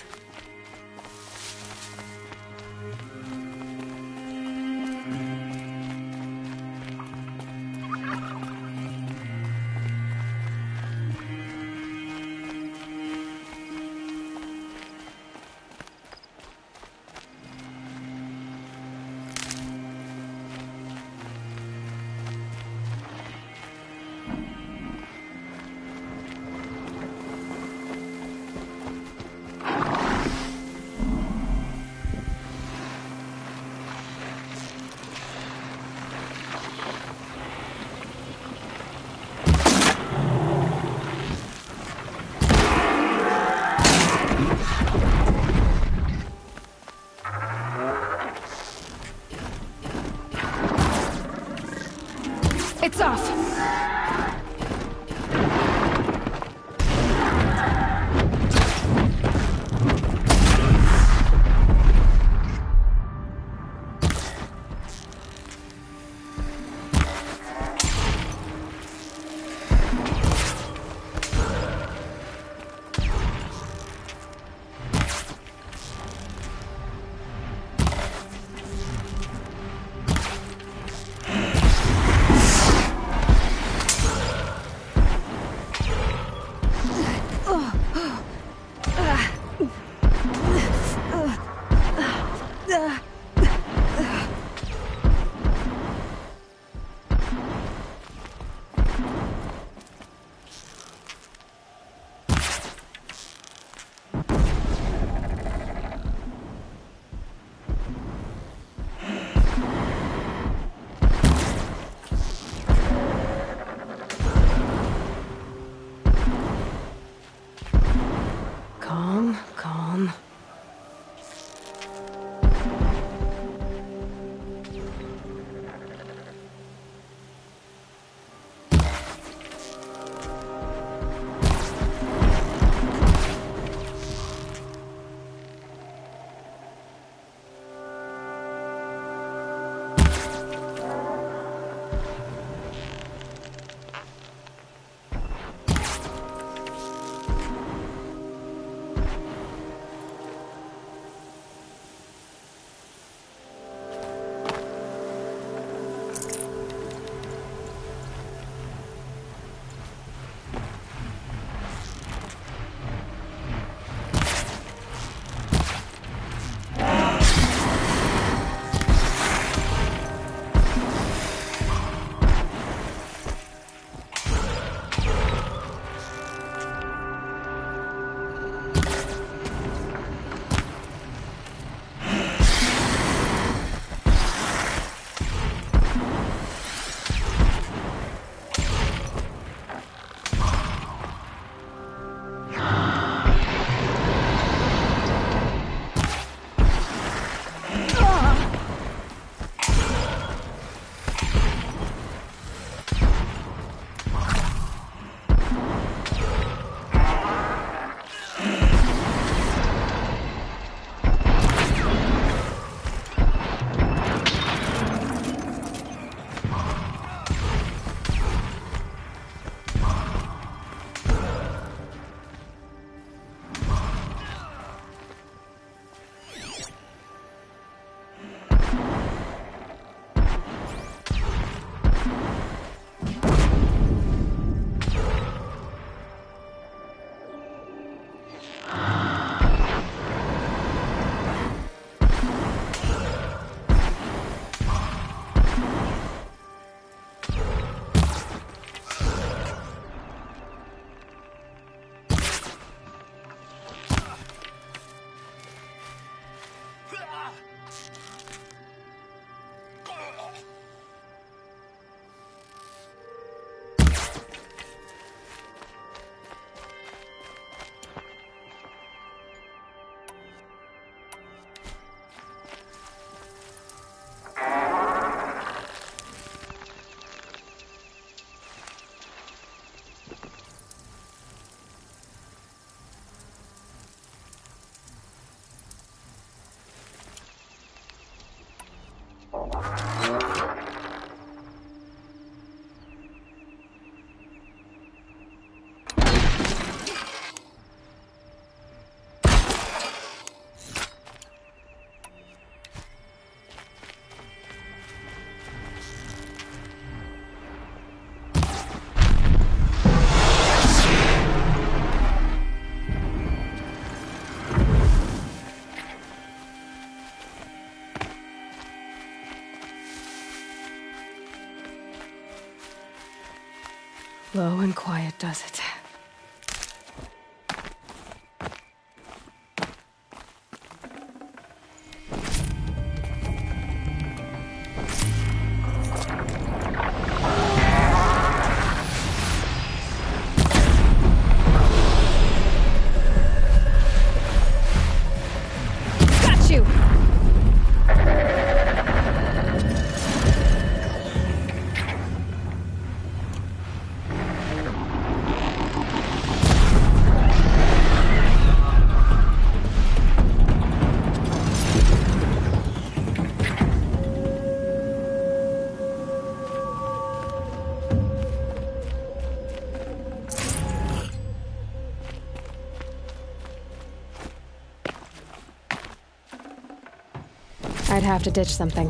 quiet does it. Got you! I'd have to ditch something.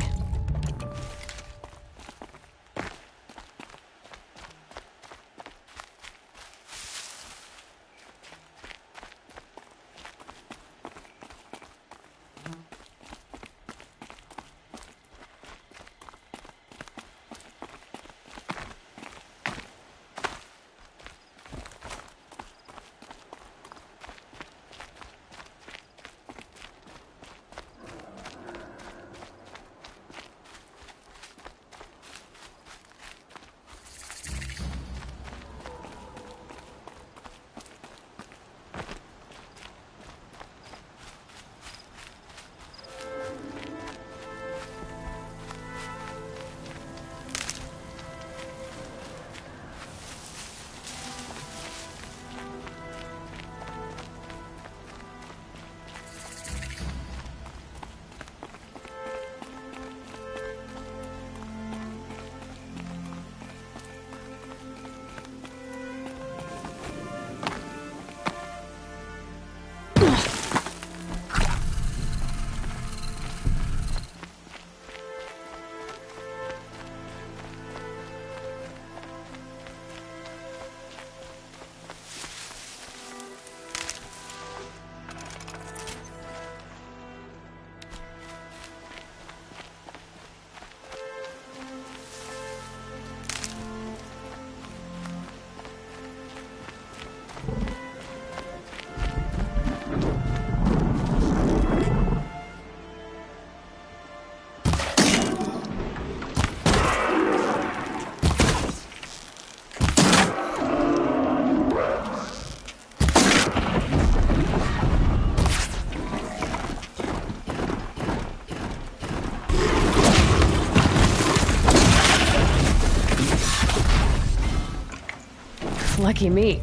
Lucky me.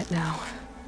it now.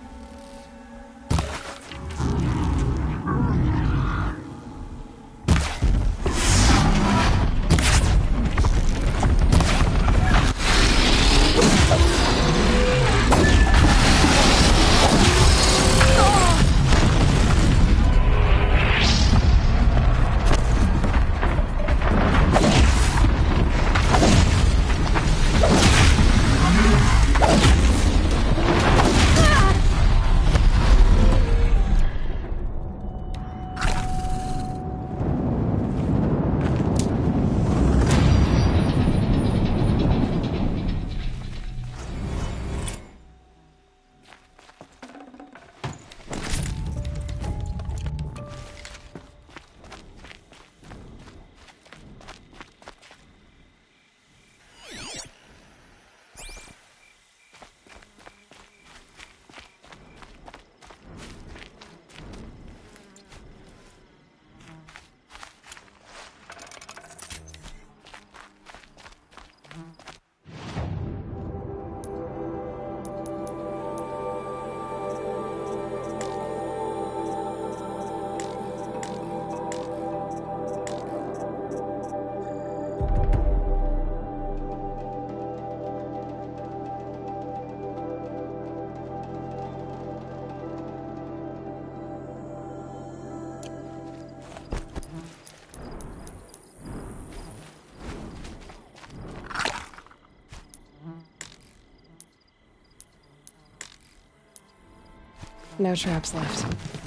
No traps left.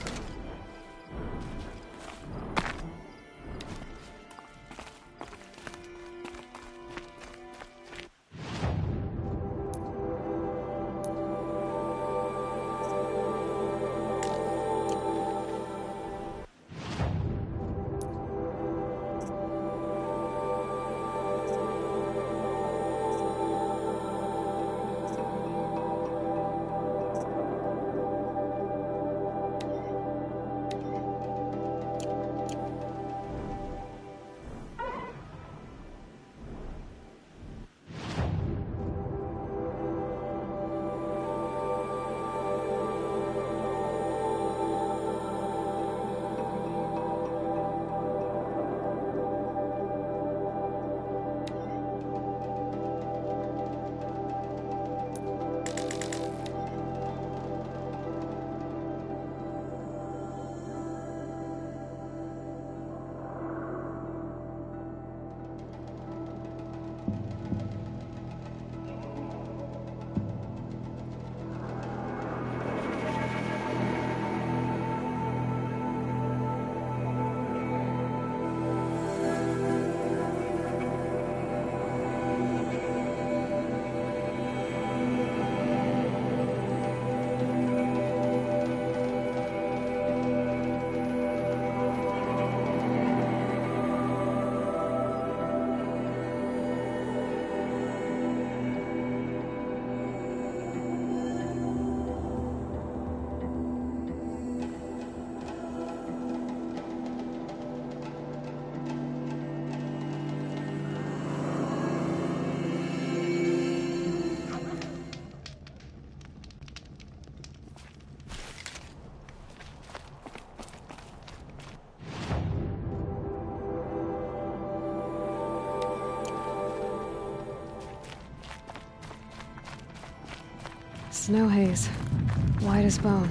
Snow haze. White as bone.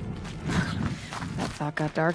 That thought got dark.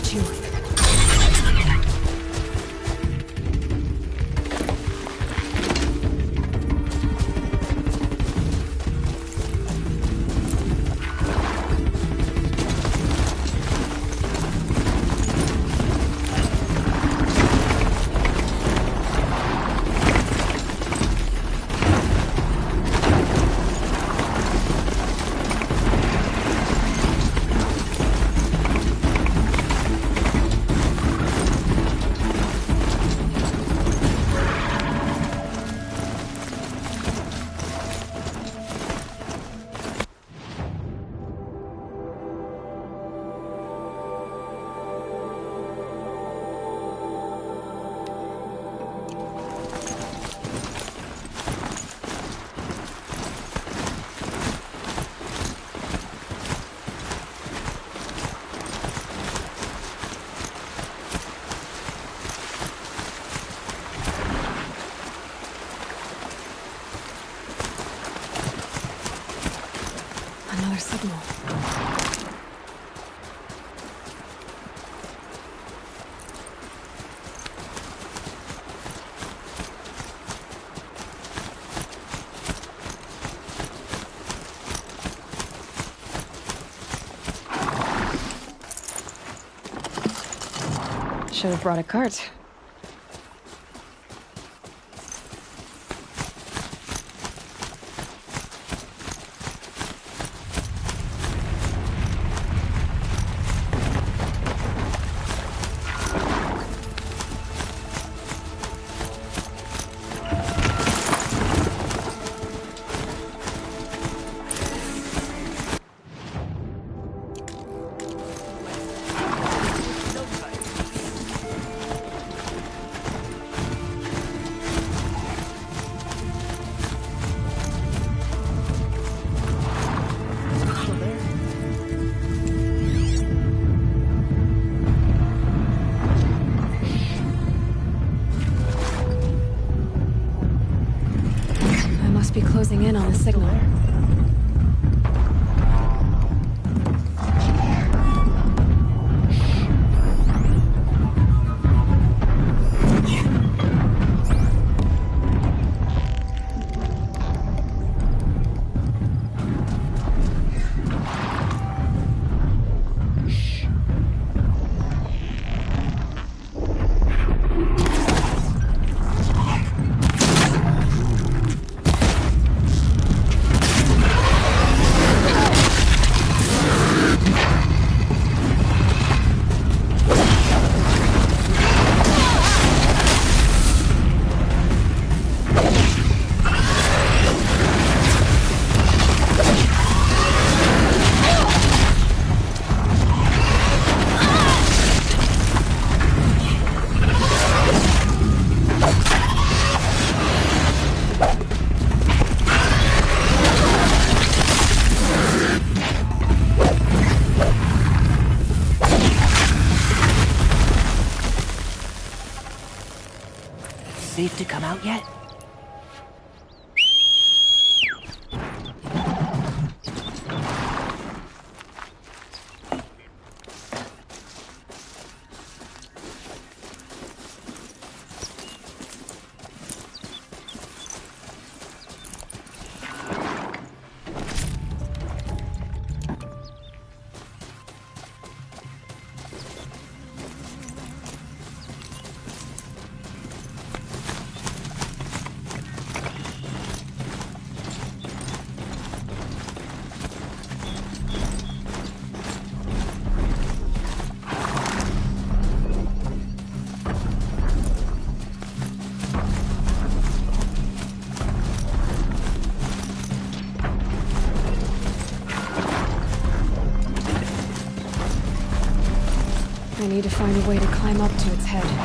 got you. Another signal. Should have brought a cart. Be closing in on the signal. Safe to come out yet? I need to find a way to climb up to its head.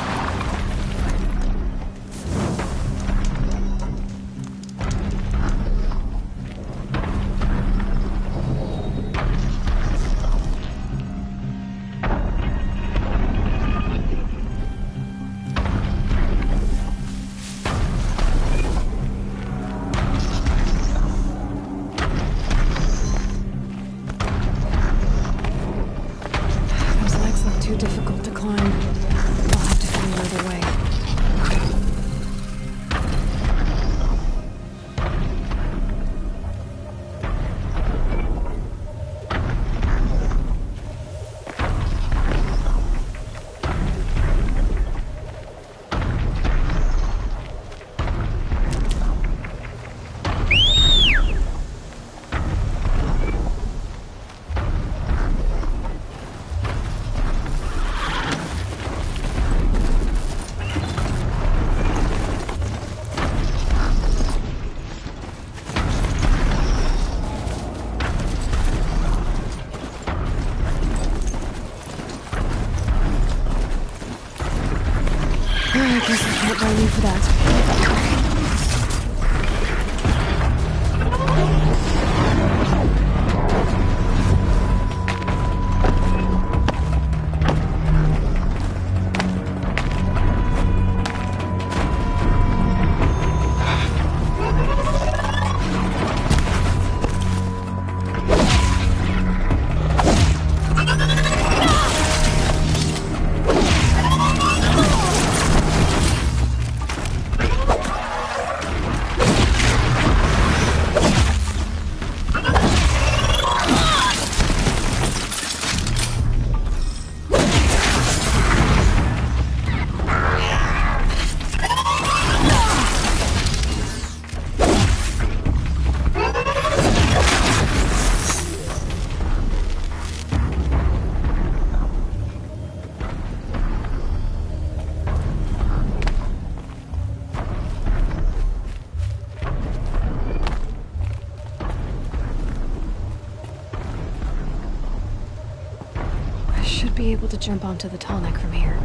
Those legs look too difficult. for that. Be able to jump onto the tall neck from here.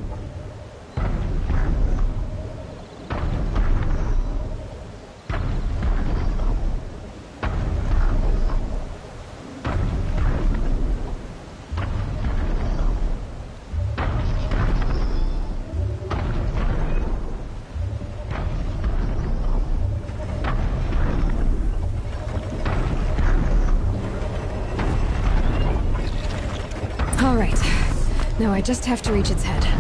All right. Now I just have to reach its head.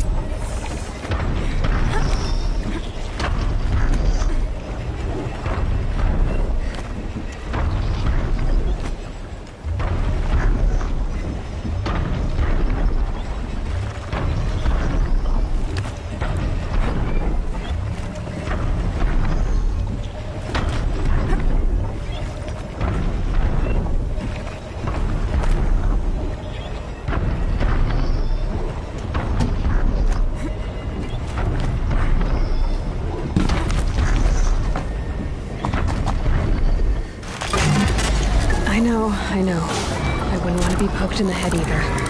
I know, I know. I wouldn't want to be poked in the head either.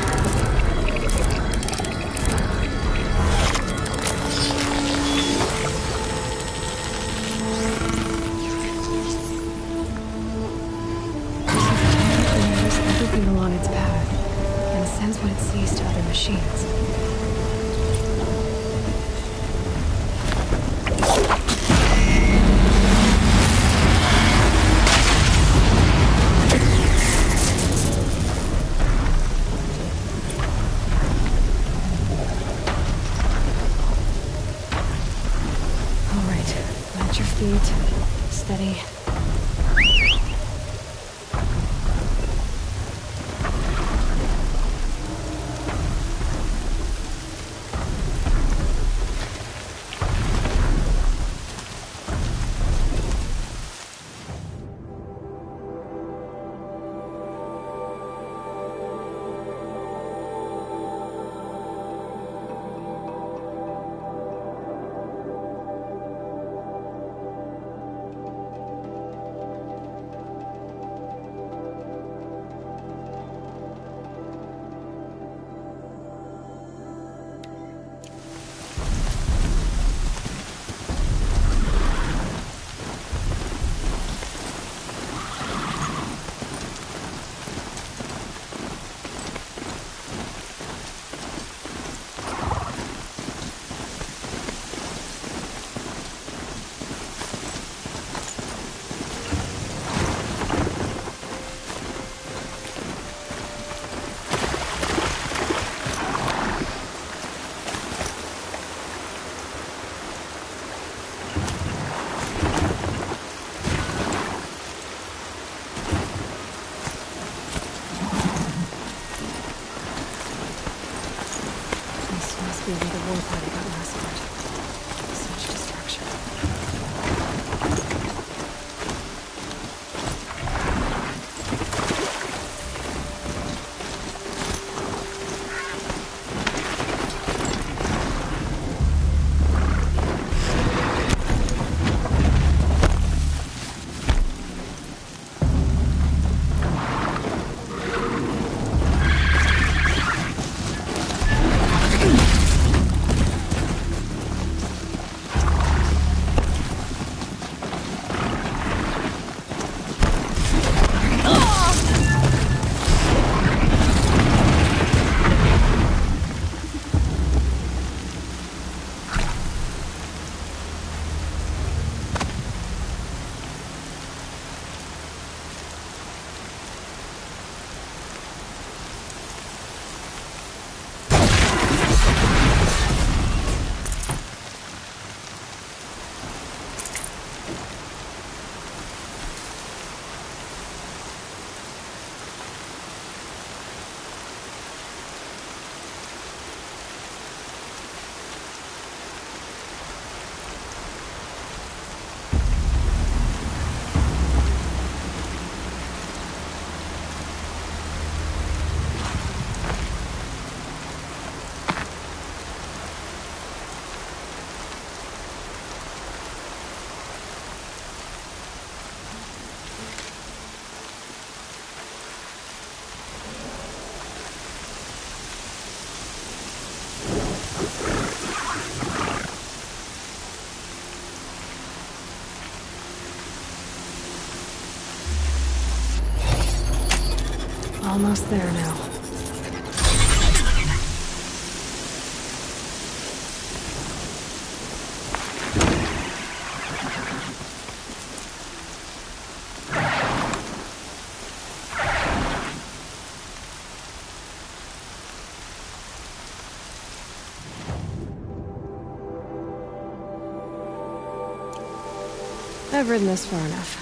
Everything along its path, and sends what it sees to other machines. Steady. Almost there now. I've ridden this far enough.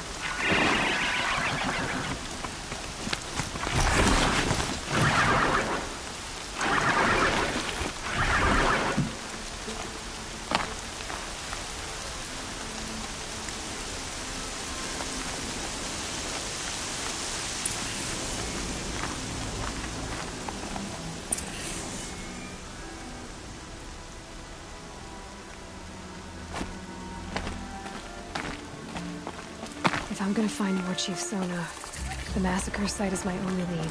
If I'm gonna find War Chief Sona, the massacre site is my only lead.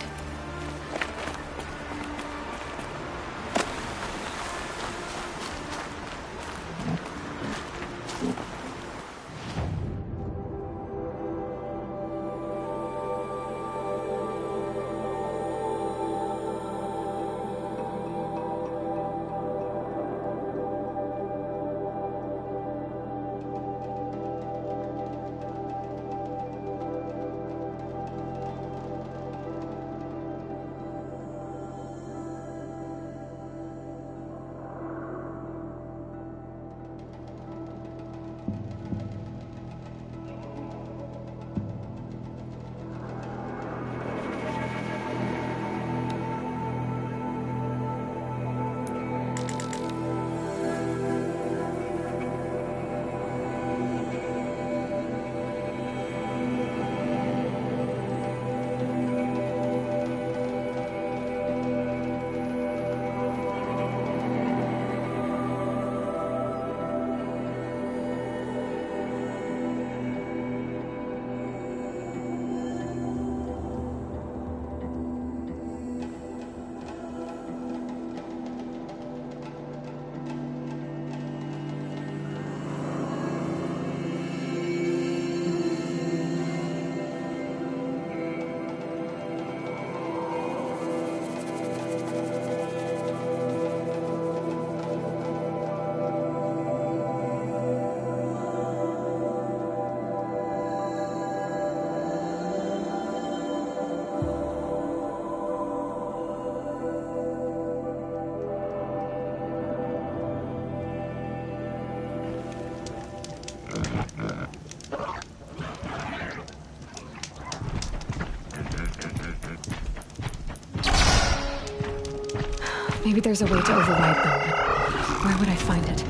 Maybe there's a way to override them, but where would I find it?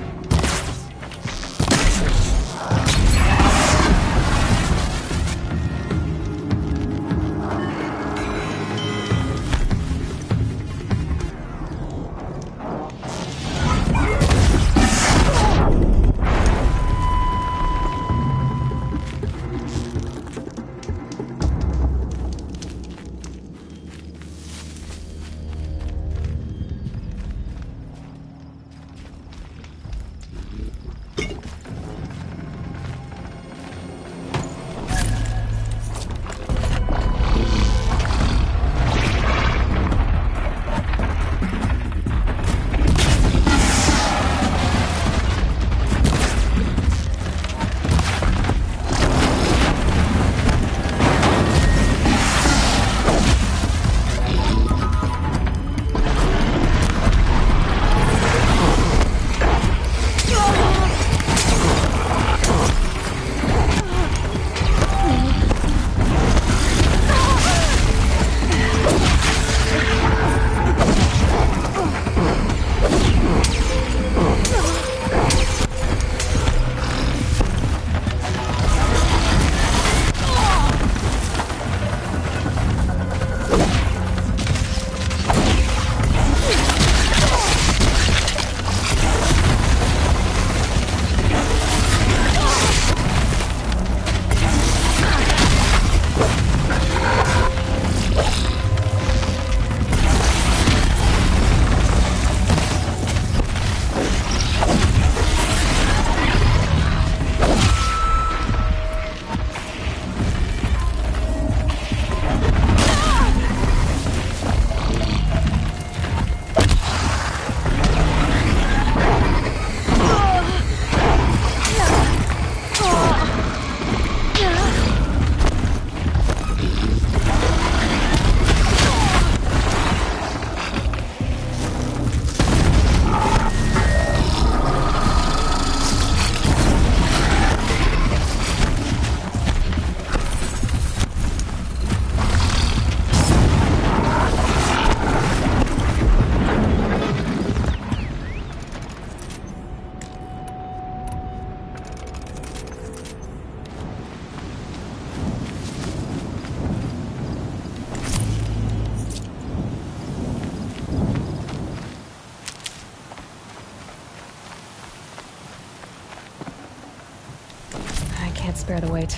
can't spare the weight.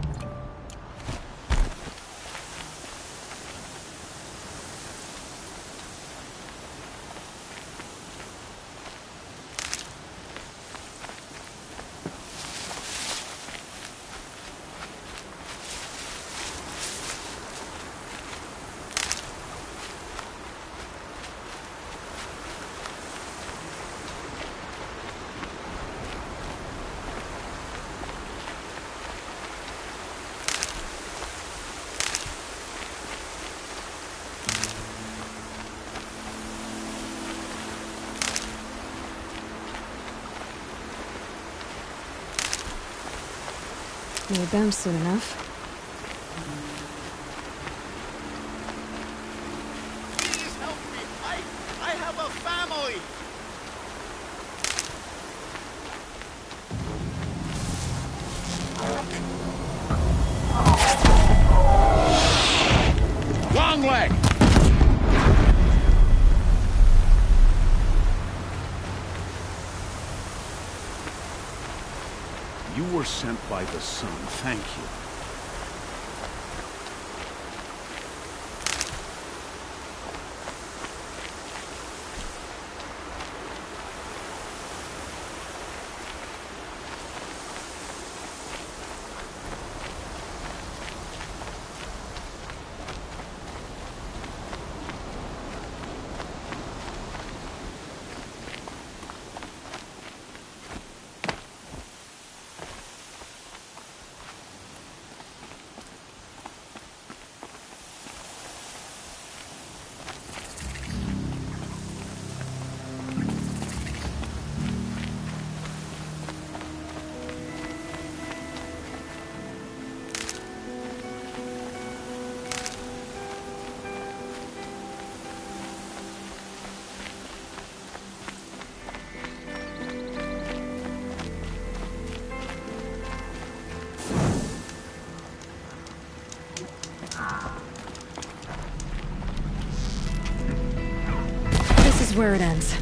Need them soon enough. Please help me! I... I have a family! Long leg! You were sent by the sun. Thank you. This is where it ends.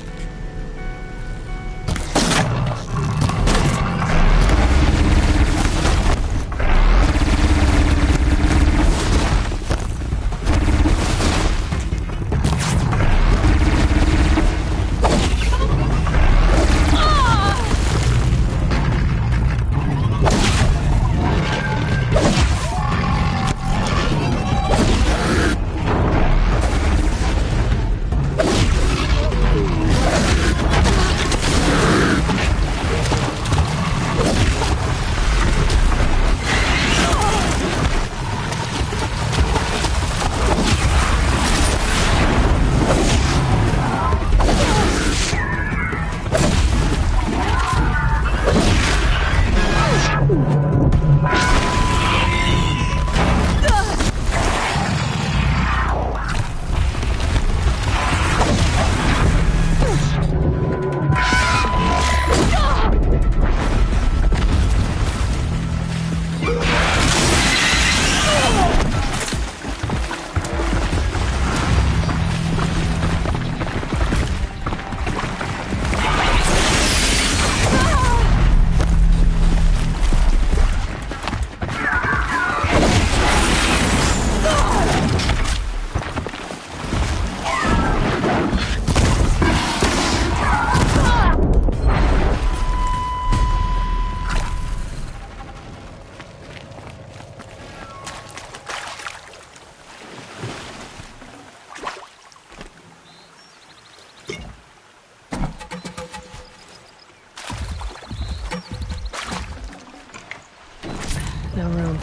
No room.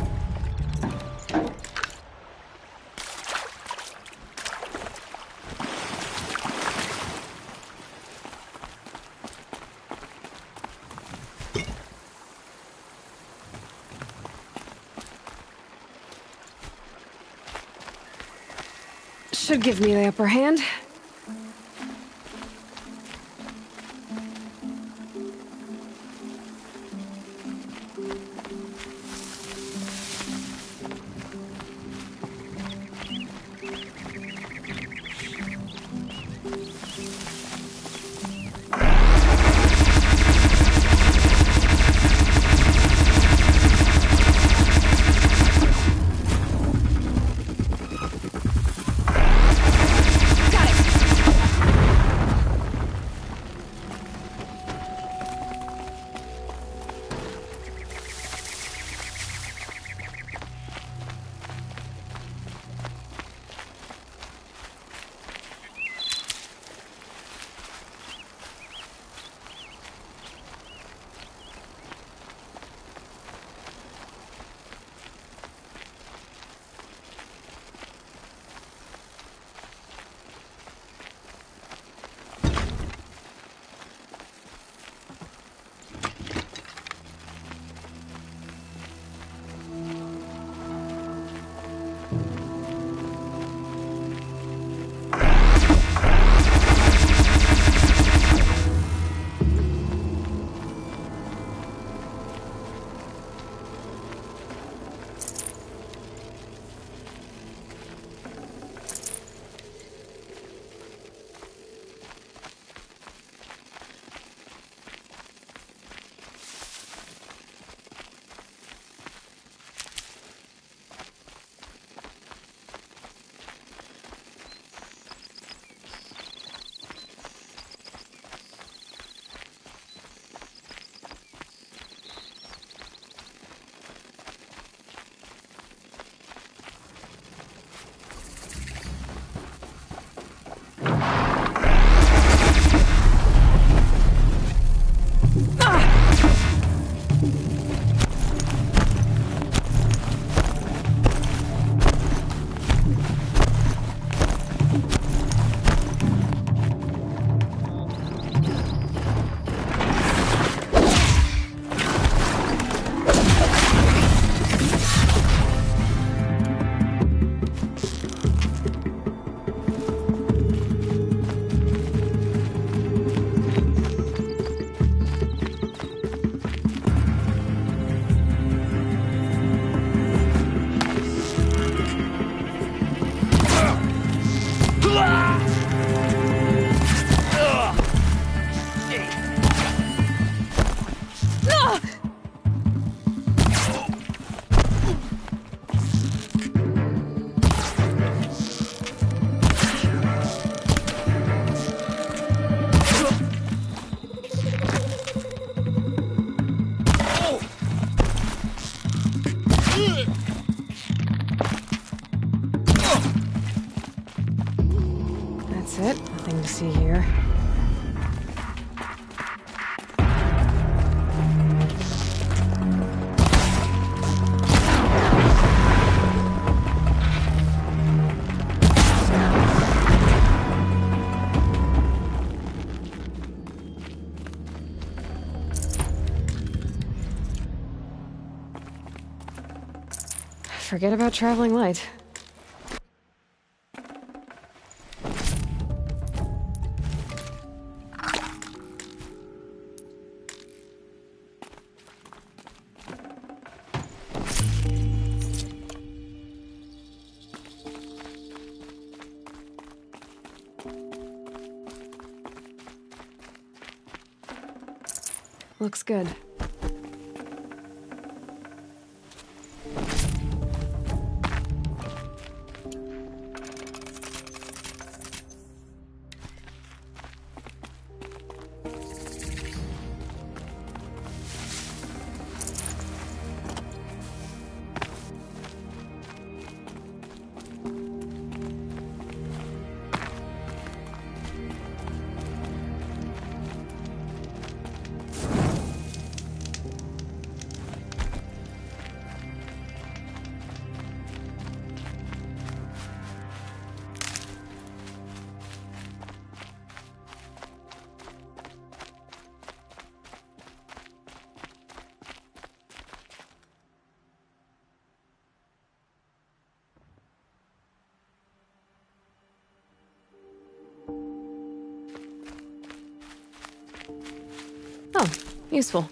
Should give me the upper hand. That's it. Nothing to see here. Forget about traveling light. Looks good. Oh, useful.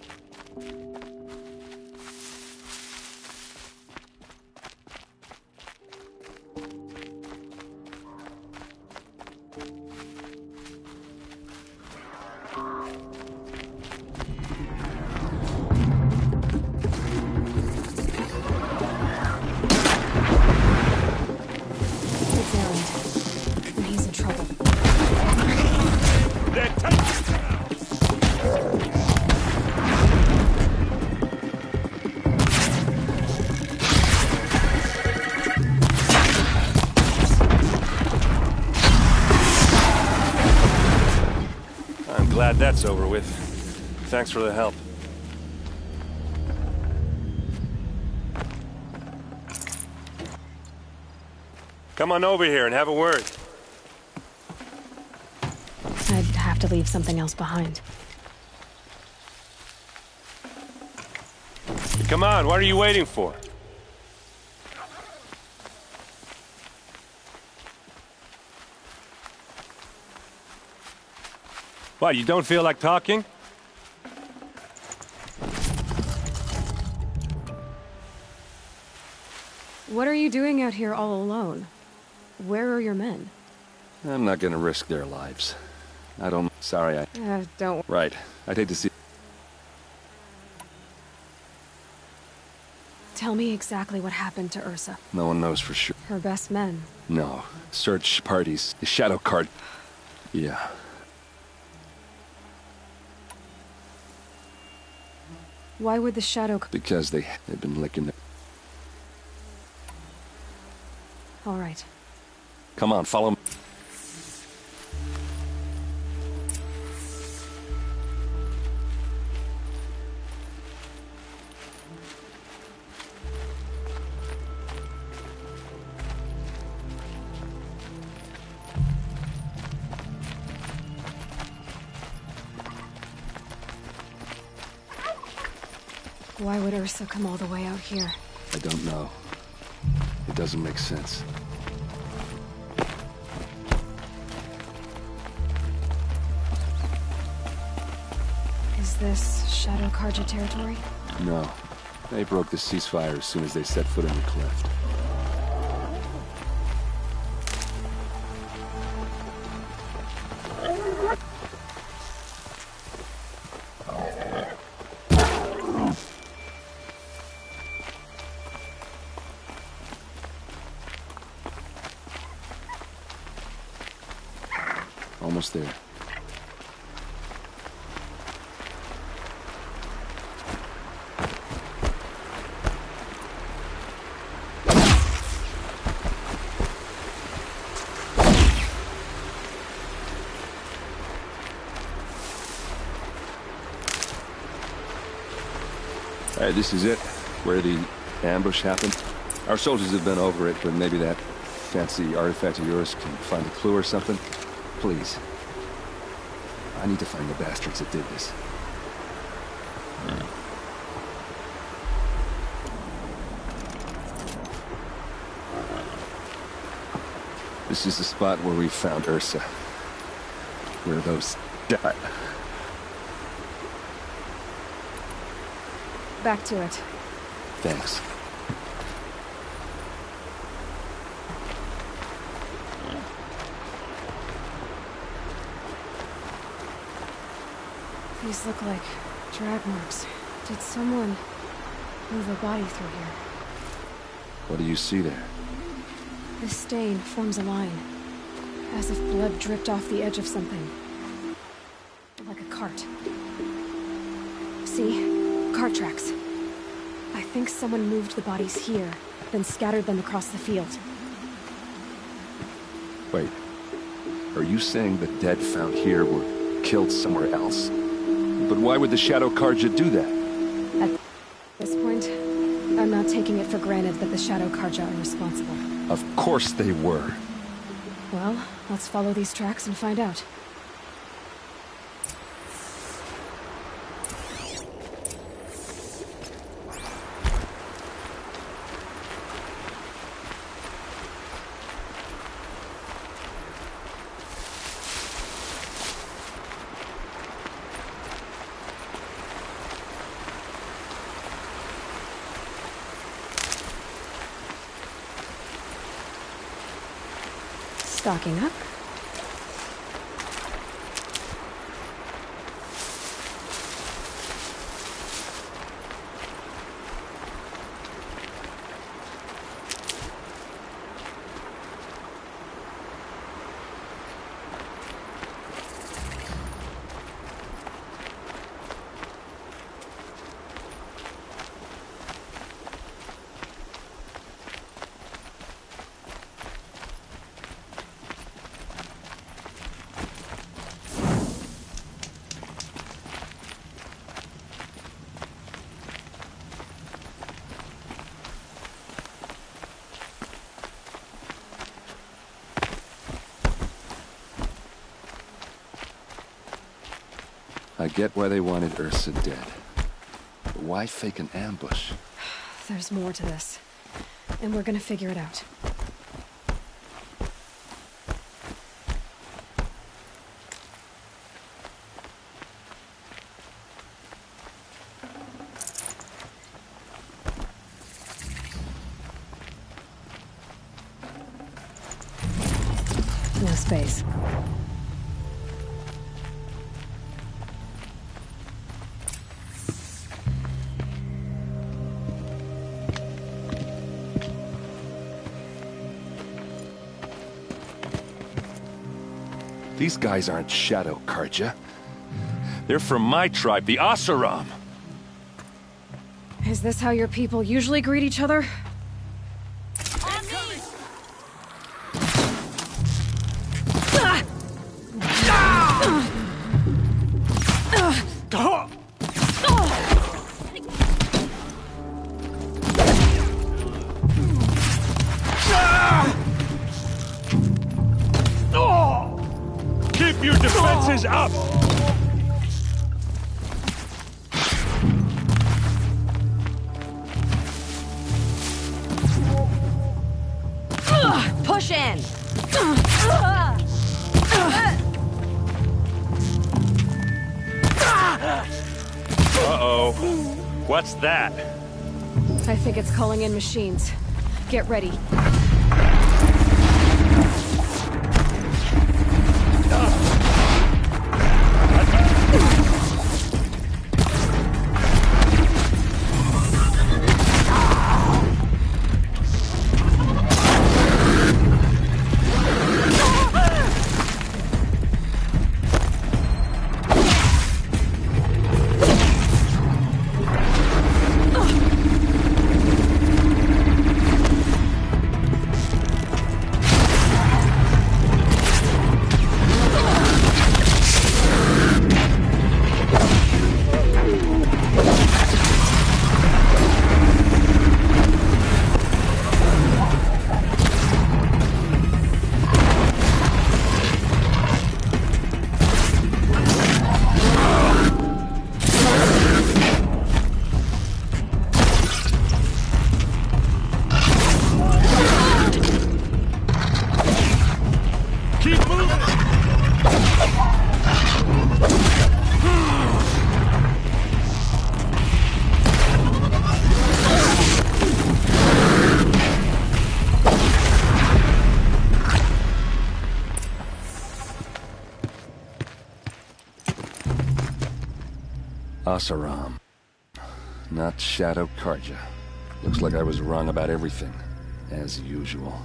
It's Erend, and he's in trouble. They're tight. I'm glad that's over with. Thanks for the help. Come on over here and have a word. I'd have to leave something else behind. Come on, what are you waiting for? What, you don't feel like talking? What are you doing out here all alone? Where are your men? I'm not gonna risk their lives. I don't... Sorry, I... Uh, don't... Right. I'd hate to see... Tell me exactly what happened to Ursa. No one knows for sure. Her best men. No. Search parties. The shadow card... Yeah. Why would the shadow... Because they... they've been licking their... All right. Come on, follow me. Why would Ursa come all the way out here? I don't know. It doesn't make sense. Is this Shadow Carja territory? No. They broke the ceasefire as soon as they set foot in the cleft. Almost there. Alright, this is it. Where the ambush happened. Our soldiers have been over it, but maybe that fancy artifact of yours can find a clue or something. Please. I need to find the bastards that did this. This is the spot where we found Ursa. Where those died. Back to it. Thanks. These look like drag marks. Did someone move a body through here? What do you see there? This stain forms a line, as if blood dripped off the edge of something. Like a cart. See? Cart tracks. I think someone moved the bodies here, then scattered them across the field. Wait. Are you saying the dead found here were killed somewhere else? But why would the Shadow Carja do that? At this point, I'm not taking it for granted that the Shadow Carja are responsible. Of course they were. Well, let's follow these tracks and find out. Stocking up. I get why they wanted Ursa dead. But why fake an ambush? There's more to this. And we're gonna figure it out. No space. These guys aren't Shadow Carja. They're from my tribe, the Oseram. Is this how your people usually greet each other? Keep your defenses up! Push in! Uh-oh. What's that? I think it's calling in machines. Get ready. Oseram. Not Shadow Carja. Looks like I was wrong about everything, as usual.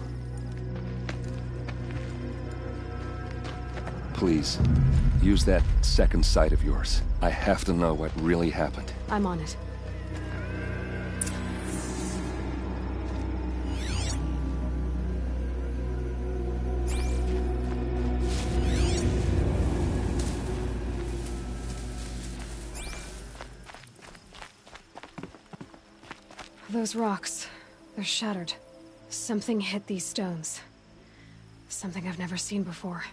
Please, use that second sight of yours. I have to know what really happened. I'm on it. Those rocks, they're shattered. Something hit these stones. Something I've never seen before.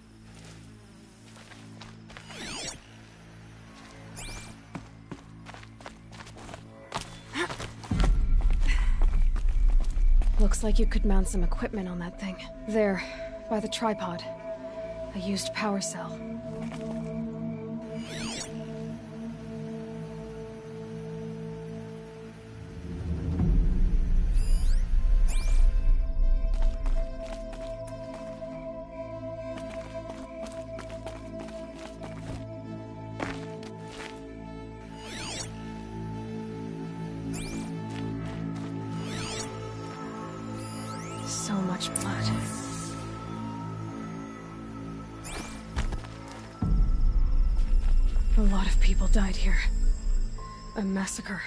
Looks like you could mount some equipment on that thing. There, by the tripod. A used power cell. So much blood. A lot of people died here. A massacre.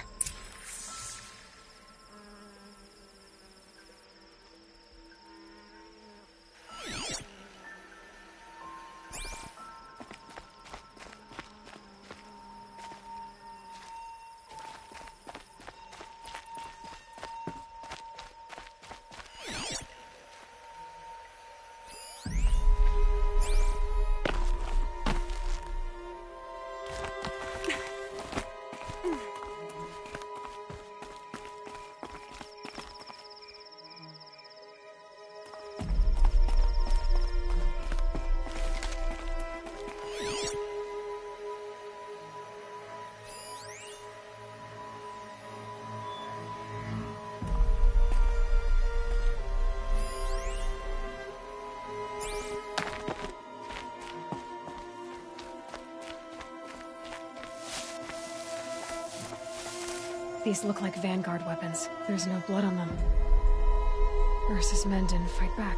These look like Vanguard weapons. There's no blood on them. Ursa's men didn't fight back.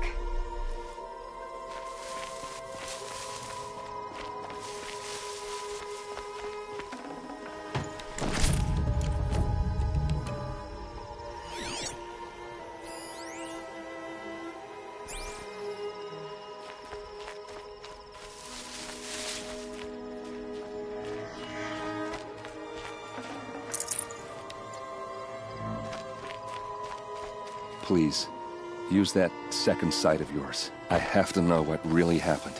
Please, use that second sight of yours. I have to know what really happened.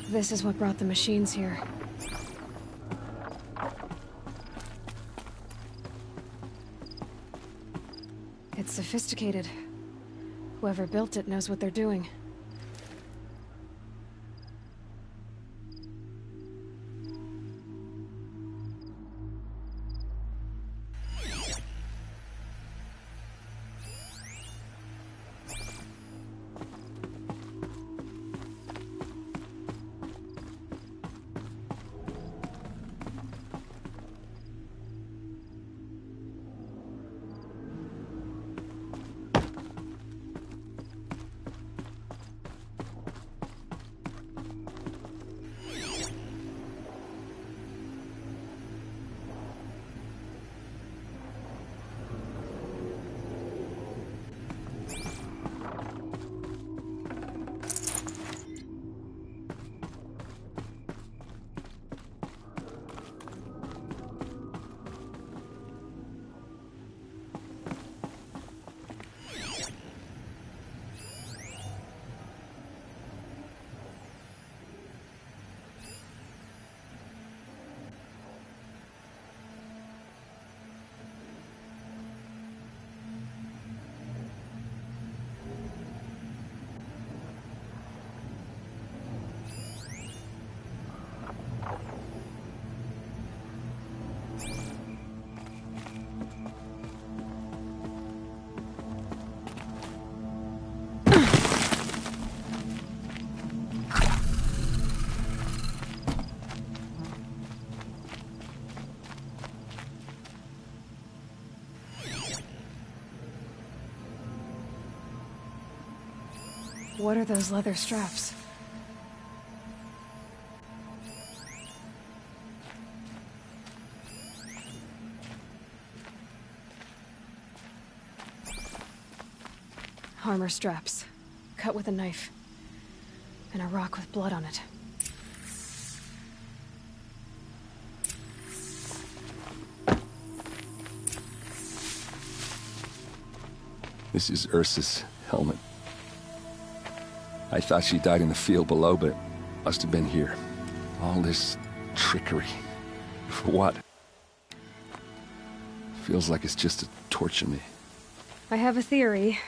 This is what brought the machines here. It's sophisticated. Whoever built it knows what they're doing. What are those leather straps? Armor straps, cut with a knife, and a rock with blood on it. This is Ursa's helmet. I thought she died in the field below, but must have been here. All this trickery. For what? Feels like it's just to torture me. I have a theory,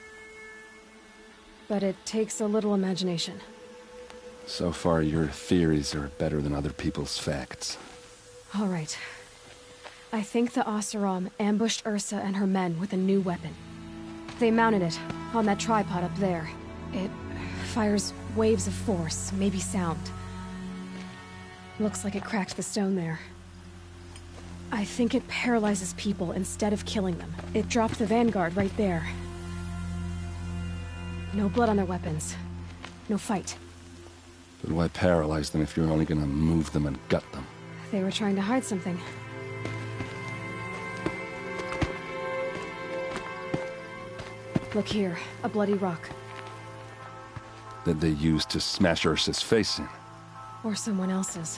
but it takes a little imagination. So far, your theories are better than other people's facts. All right. I think the Oseram ambushed Ursa and her men with a new weapon. They mounted it on that tripod up there. It fires waves of force, maybe sound. Looks like it cracked the stone there. I think it paralyzes people instead of killing them. It dropped the Vanguard right there. No blood on their weapons. No fight. But why paralyze them if you're only gonna move them and gut them? They were trying to hide something. Look here, a bloody rock. That they used to smash Ursa's face in. Or someone else's.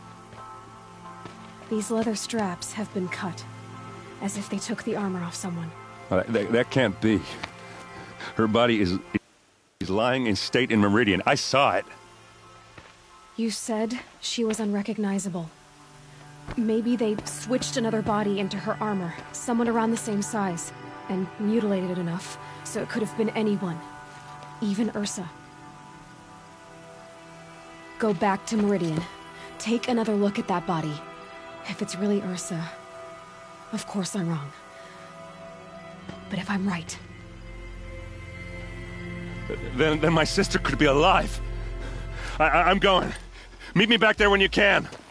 These leather straps have been cut, as if they took the armor off someone. Uh, that, that can't be. Her body is, is lying in state in Meridian. I saw it. You said she was unrecognizable. Maybe they switched another body into her armor, someone around the same size, and mutilated it enough, so it could have been anyone. Even Ursa. Go back to Meridian. Take another look at that body. If it's really Ursa, of course I'm wrong. But if I'm right... Then, then my sister could be alive. I, I, I'm going. Meet me back there when you can.